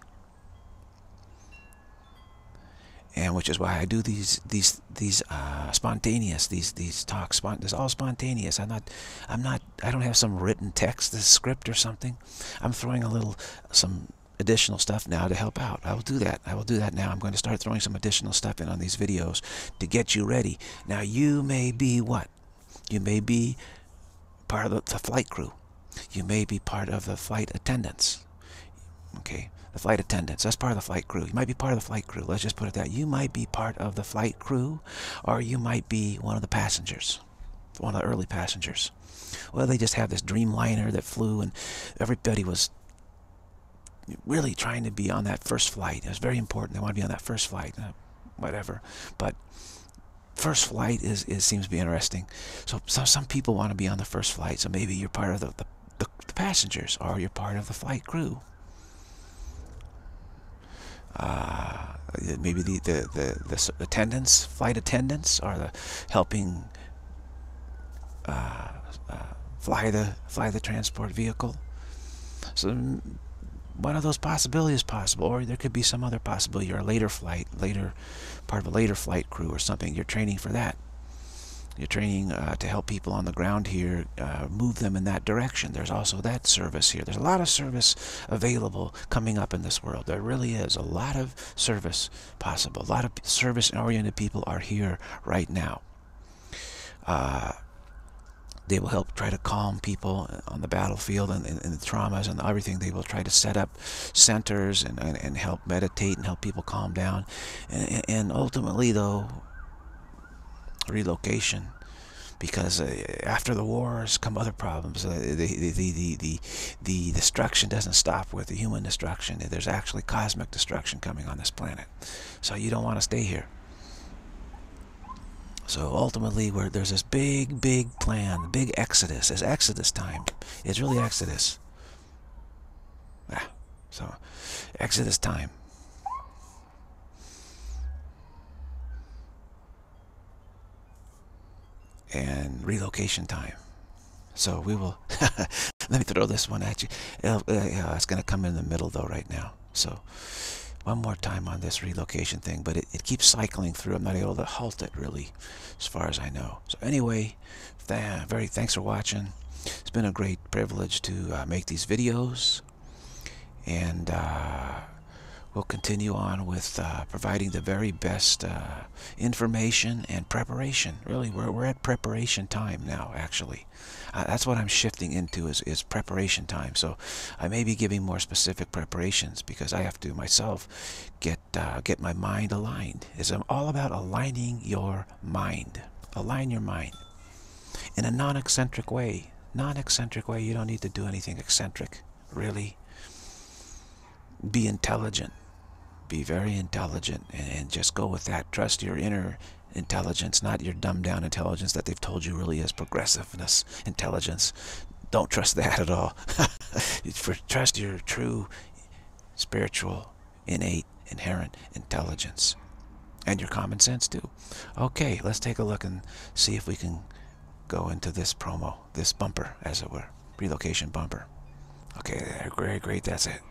And which is why I do these spontaneous, these talks. It's all spontaneous. I don't have some written text, this script or something. I'm throwing some additional stuff now to help out. I will do that. I will do that now. I'm going to start throwing some additional stuff in on these videos to get you ready. Now, you may be what? You may be part of the flight crew. You may be part of the flight attendants. Okay, the flight attendants. That's part of the flight crew. You might be part of the flight crew. Let's just put it that. You might be part of the flight crew, or you might be one of the passengers, one of the early passengers. Well, they just have this Dreamliner that flew, and everybody was really trying to be on that first flight. It was very important. They want to be on that first flight, whatever. But first flight seems to be interesting. So some people want to be on the first flight. So maybe you're part of the passengers, or you're part of the flight crew. Maybe the attendants, flight attendants, are the helping fly the transport vehicle. So one of those possibilities is possible, or there could be some other possibility. You're a part of a later flight crew or something. You're training for that. You're training to help people on the ground here, move them in that direction. There's also that service here. There's a lot of service available coming up in this world. There really is a lot of service possible. A lot of service-oriented people are here right now. They will help try to calm people on the battlefield and the traumas and everything. They will try to set up centers and help meditate and help people calm down. And ultimately, though, relocation, because after the wars come other problems. The destruction doesn't stop with the human destruction. There's actually cosmic destruction coming on this planet. So you don't want to stay here. So ultimately, there's this big plan, big exodus. It's Exodus time. It's really Exodus. So Exodus time. And relocation time. So we will, let me throw this one at you. It's going to come in the middle though right now. So one more time on this relocation thing, but it keeps cycling through. I'm not able to halt it really, as far as I know. So anyway, thanks for watching. It's been a great privilege to make these videos, and we'll continue on with providing the very best information and preparation. Really, we're at preparation time now, actually. That's what I'm shifting into is preparation time. So I may be giving more specific preparations because I have to myself get my mind aligned. It's all about aligning your mind. Align your mind in a non-eccentric way. Non-eccentric way. You don't need to do anything eccentric, really. Be intelligent. Be very intelligent, and just go with that. Trust your inner intelligence, not your dumbed down intelligence that they've told you really is progressiveness intelligence. Don't trust that at all. Trust your true spiritual, innate, inherent intelligence, and your common sense too. Okay, let's take a look and see if we can go into this promo, this bumper, as it were, relocation bumper. Okay, very great. That's it.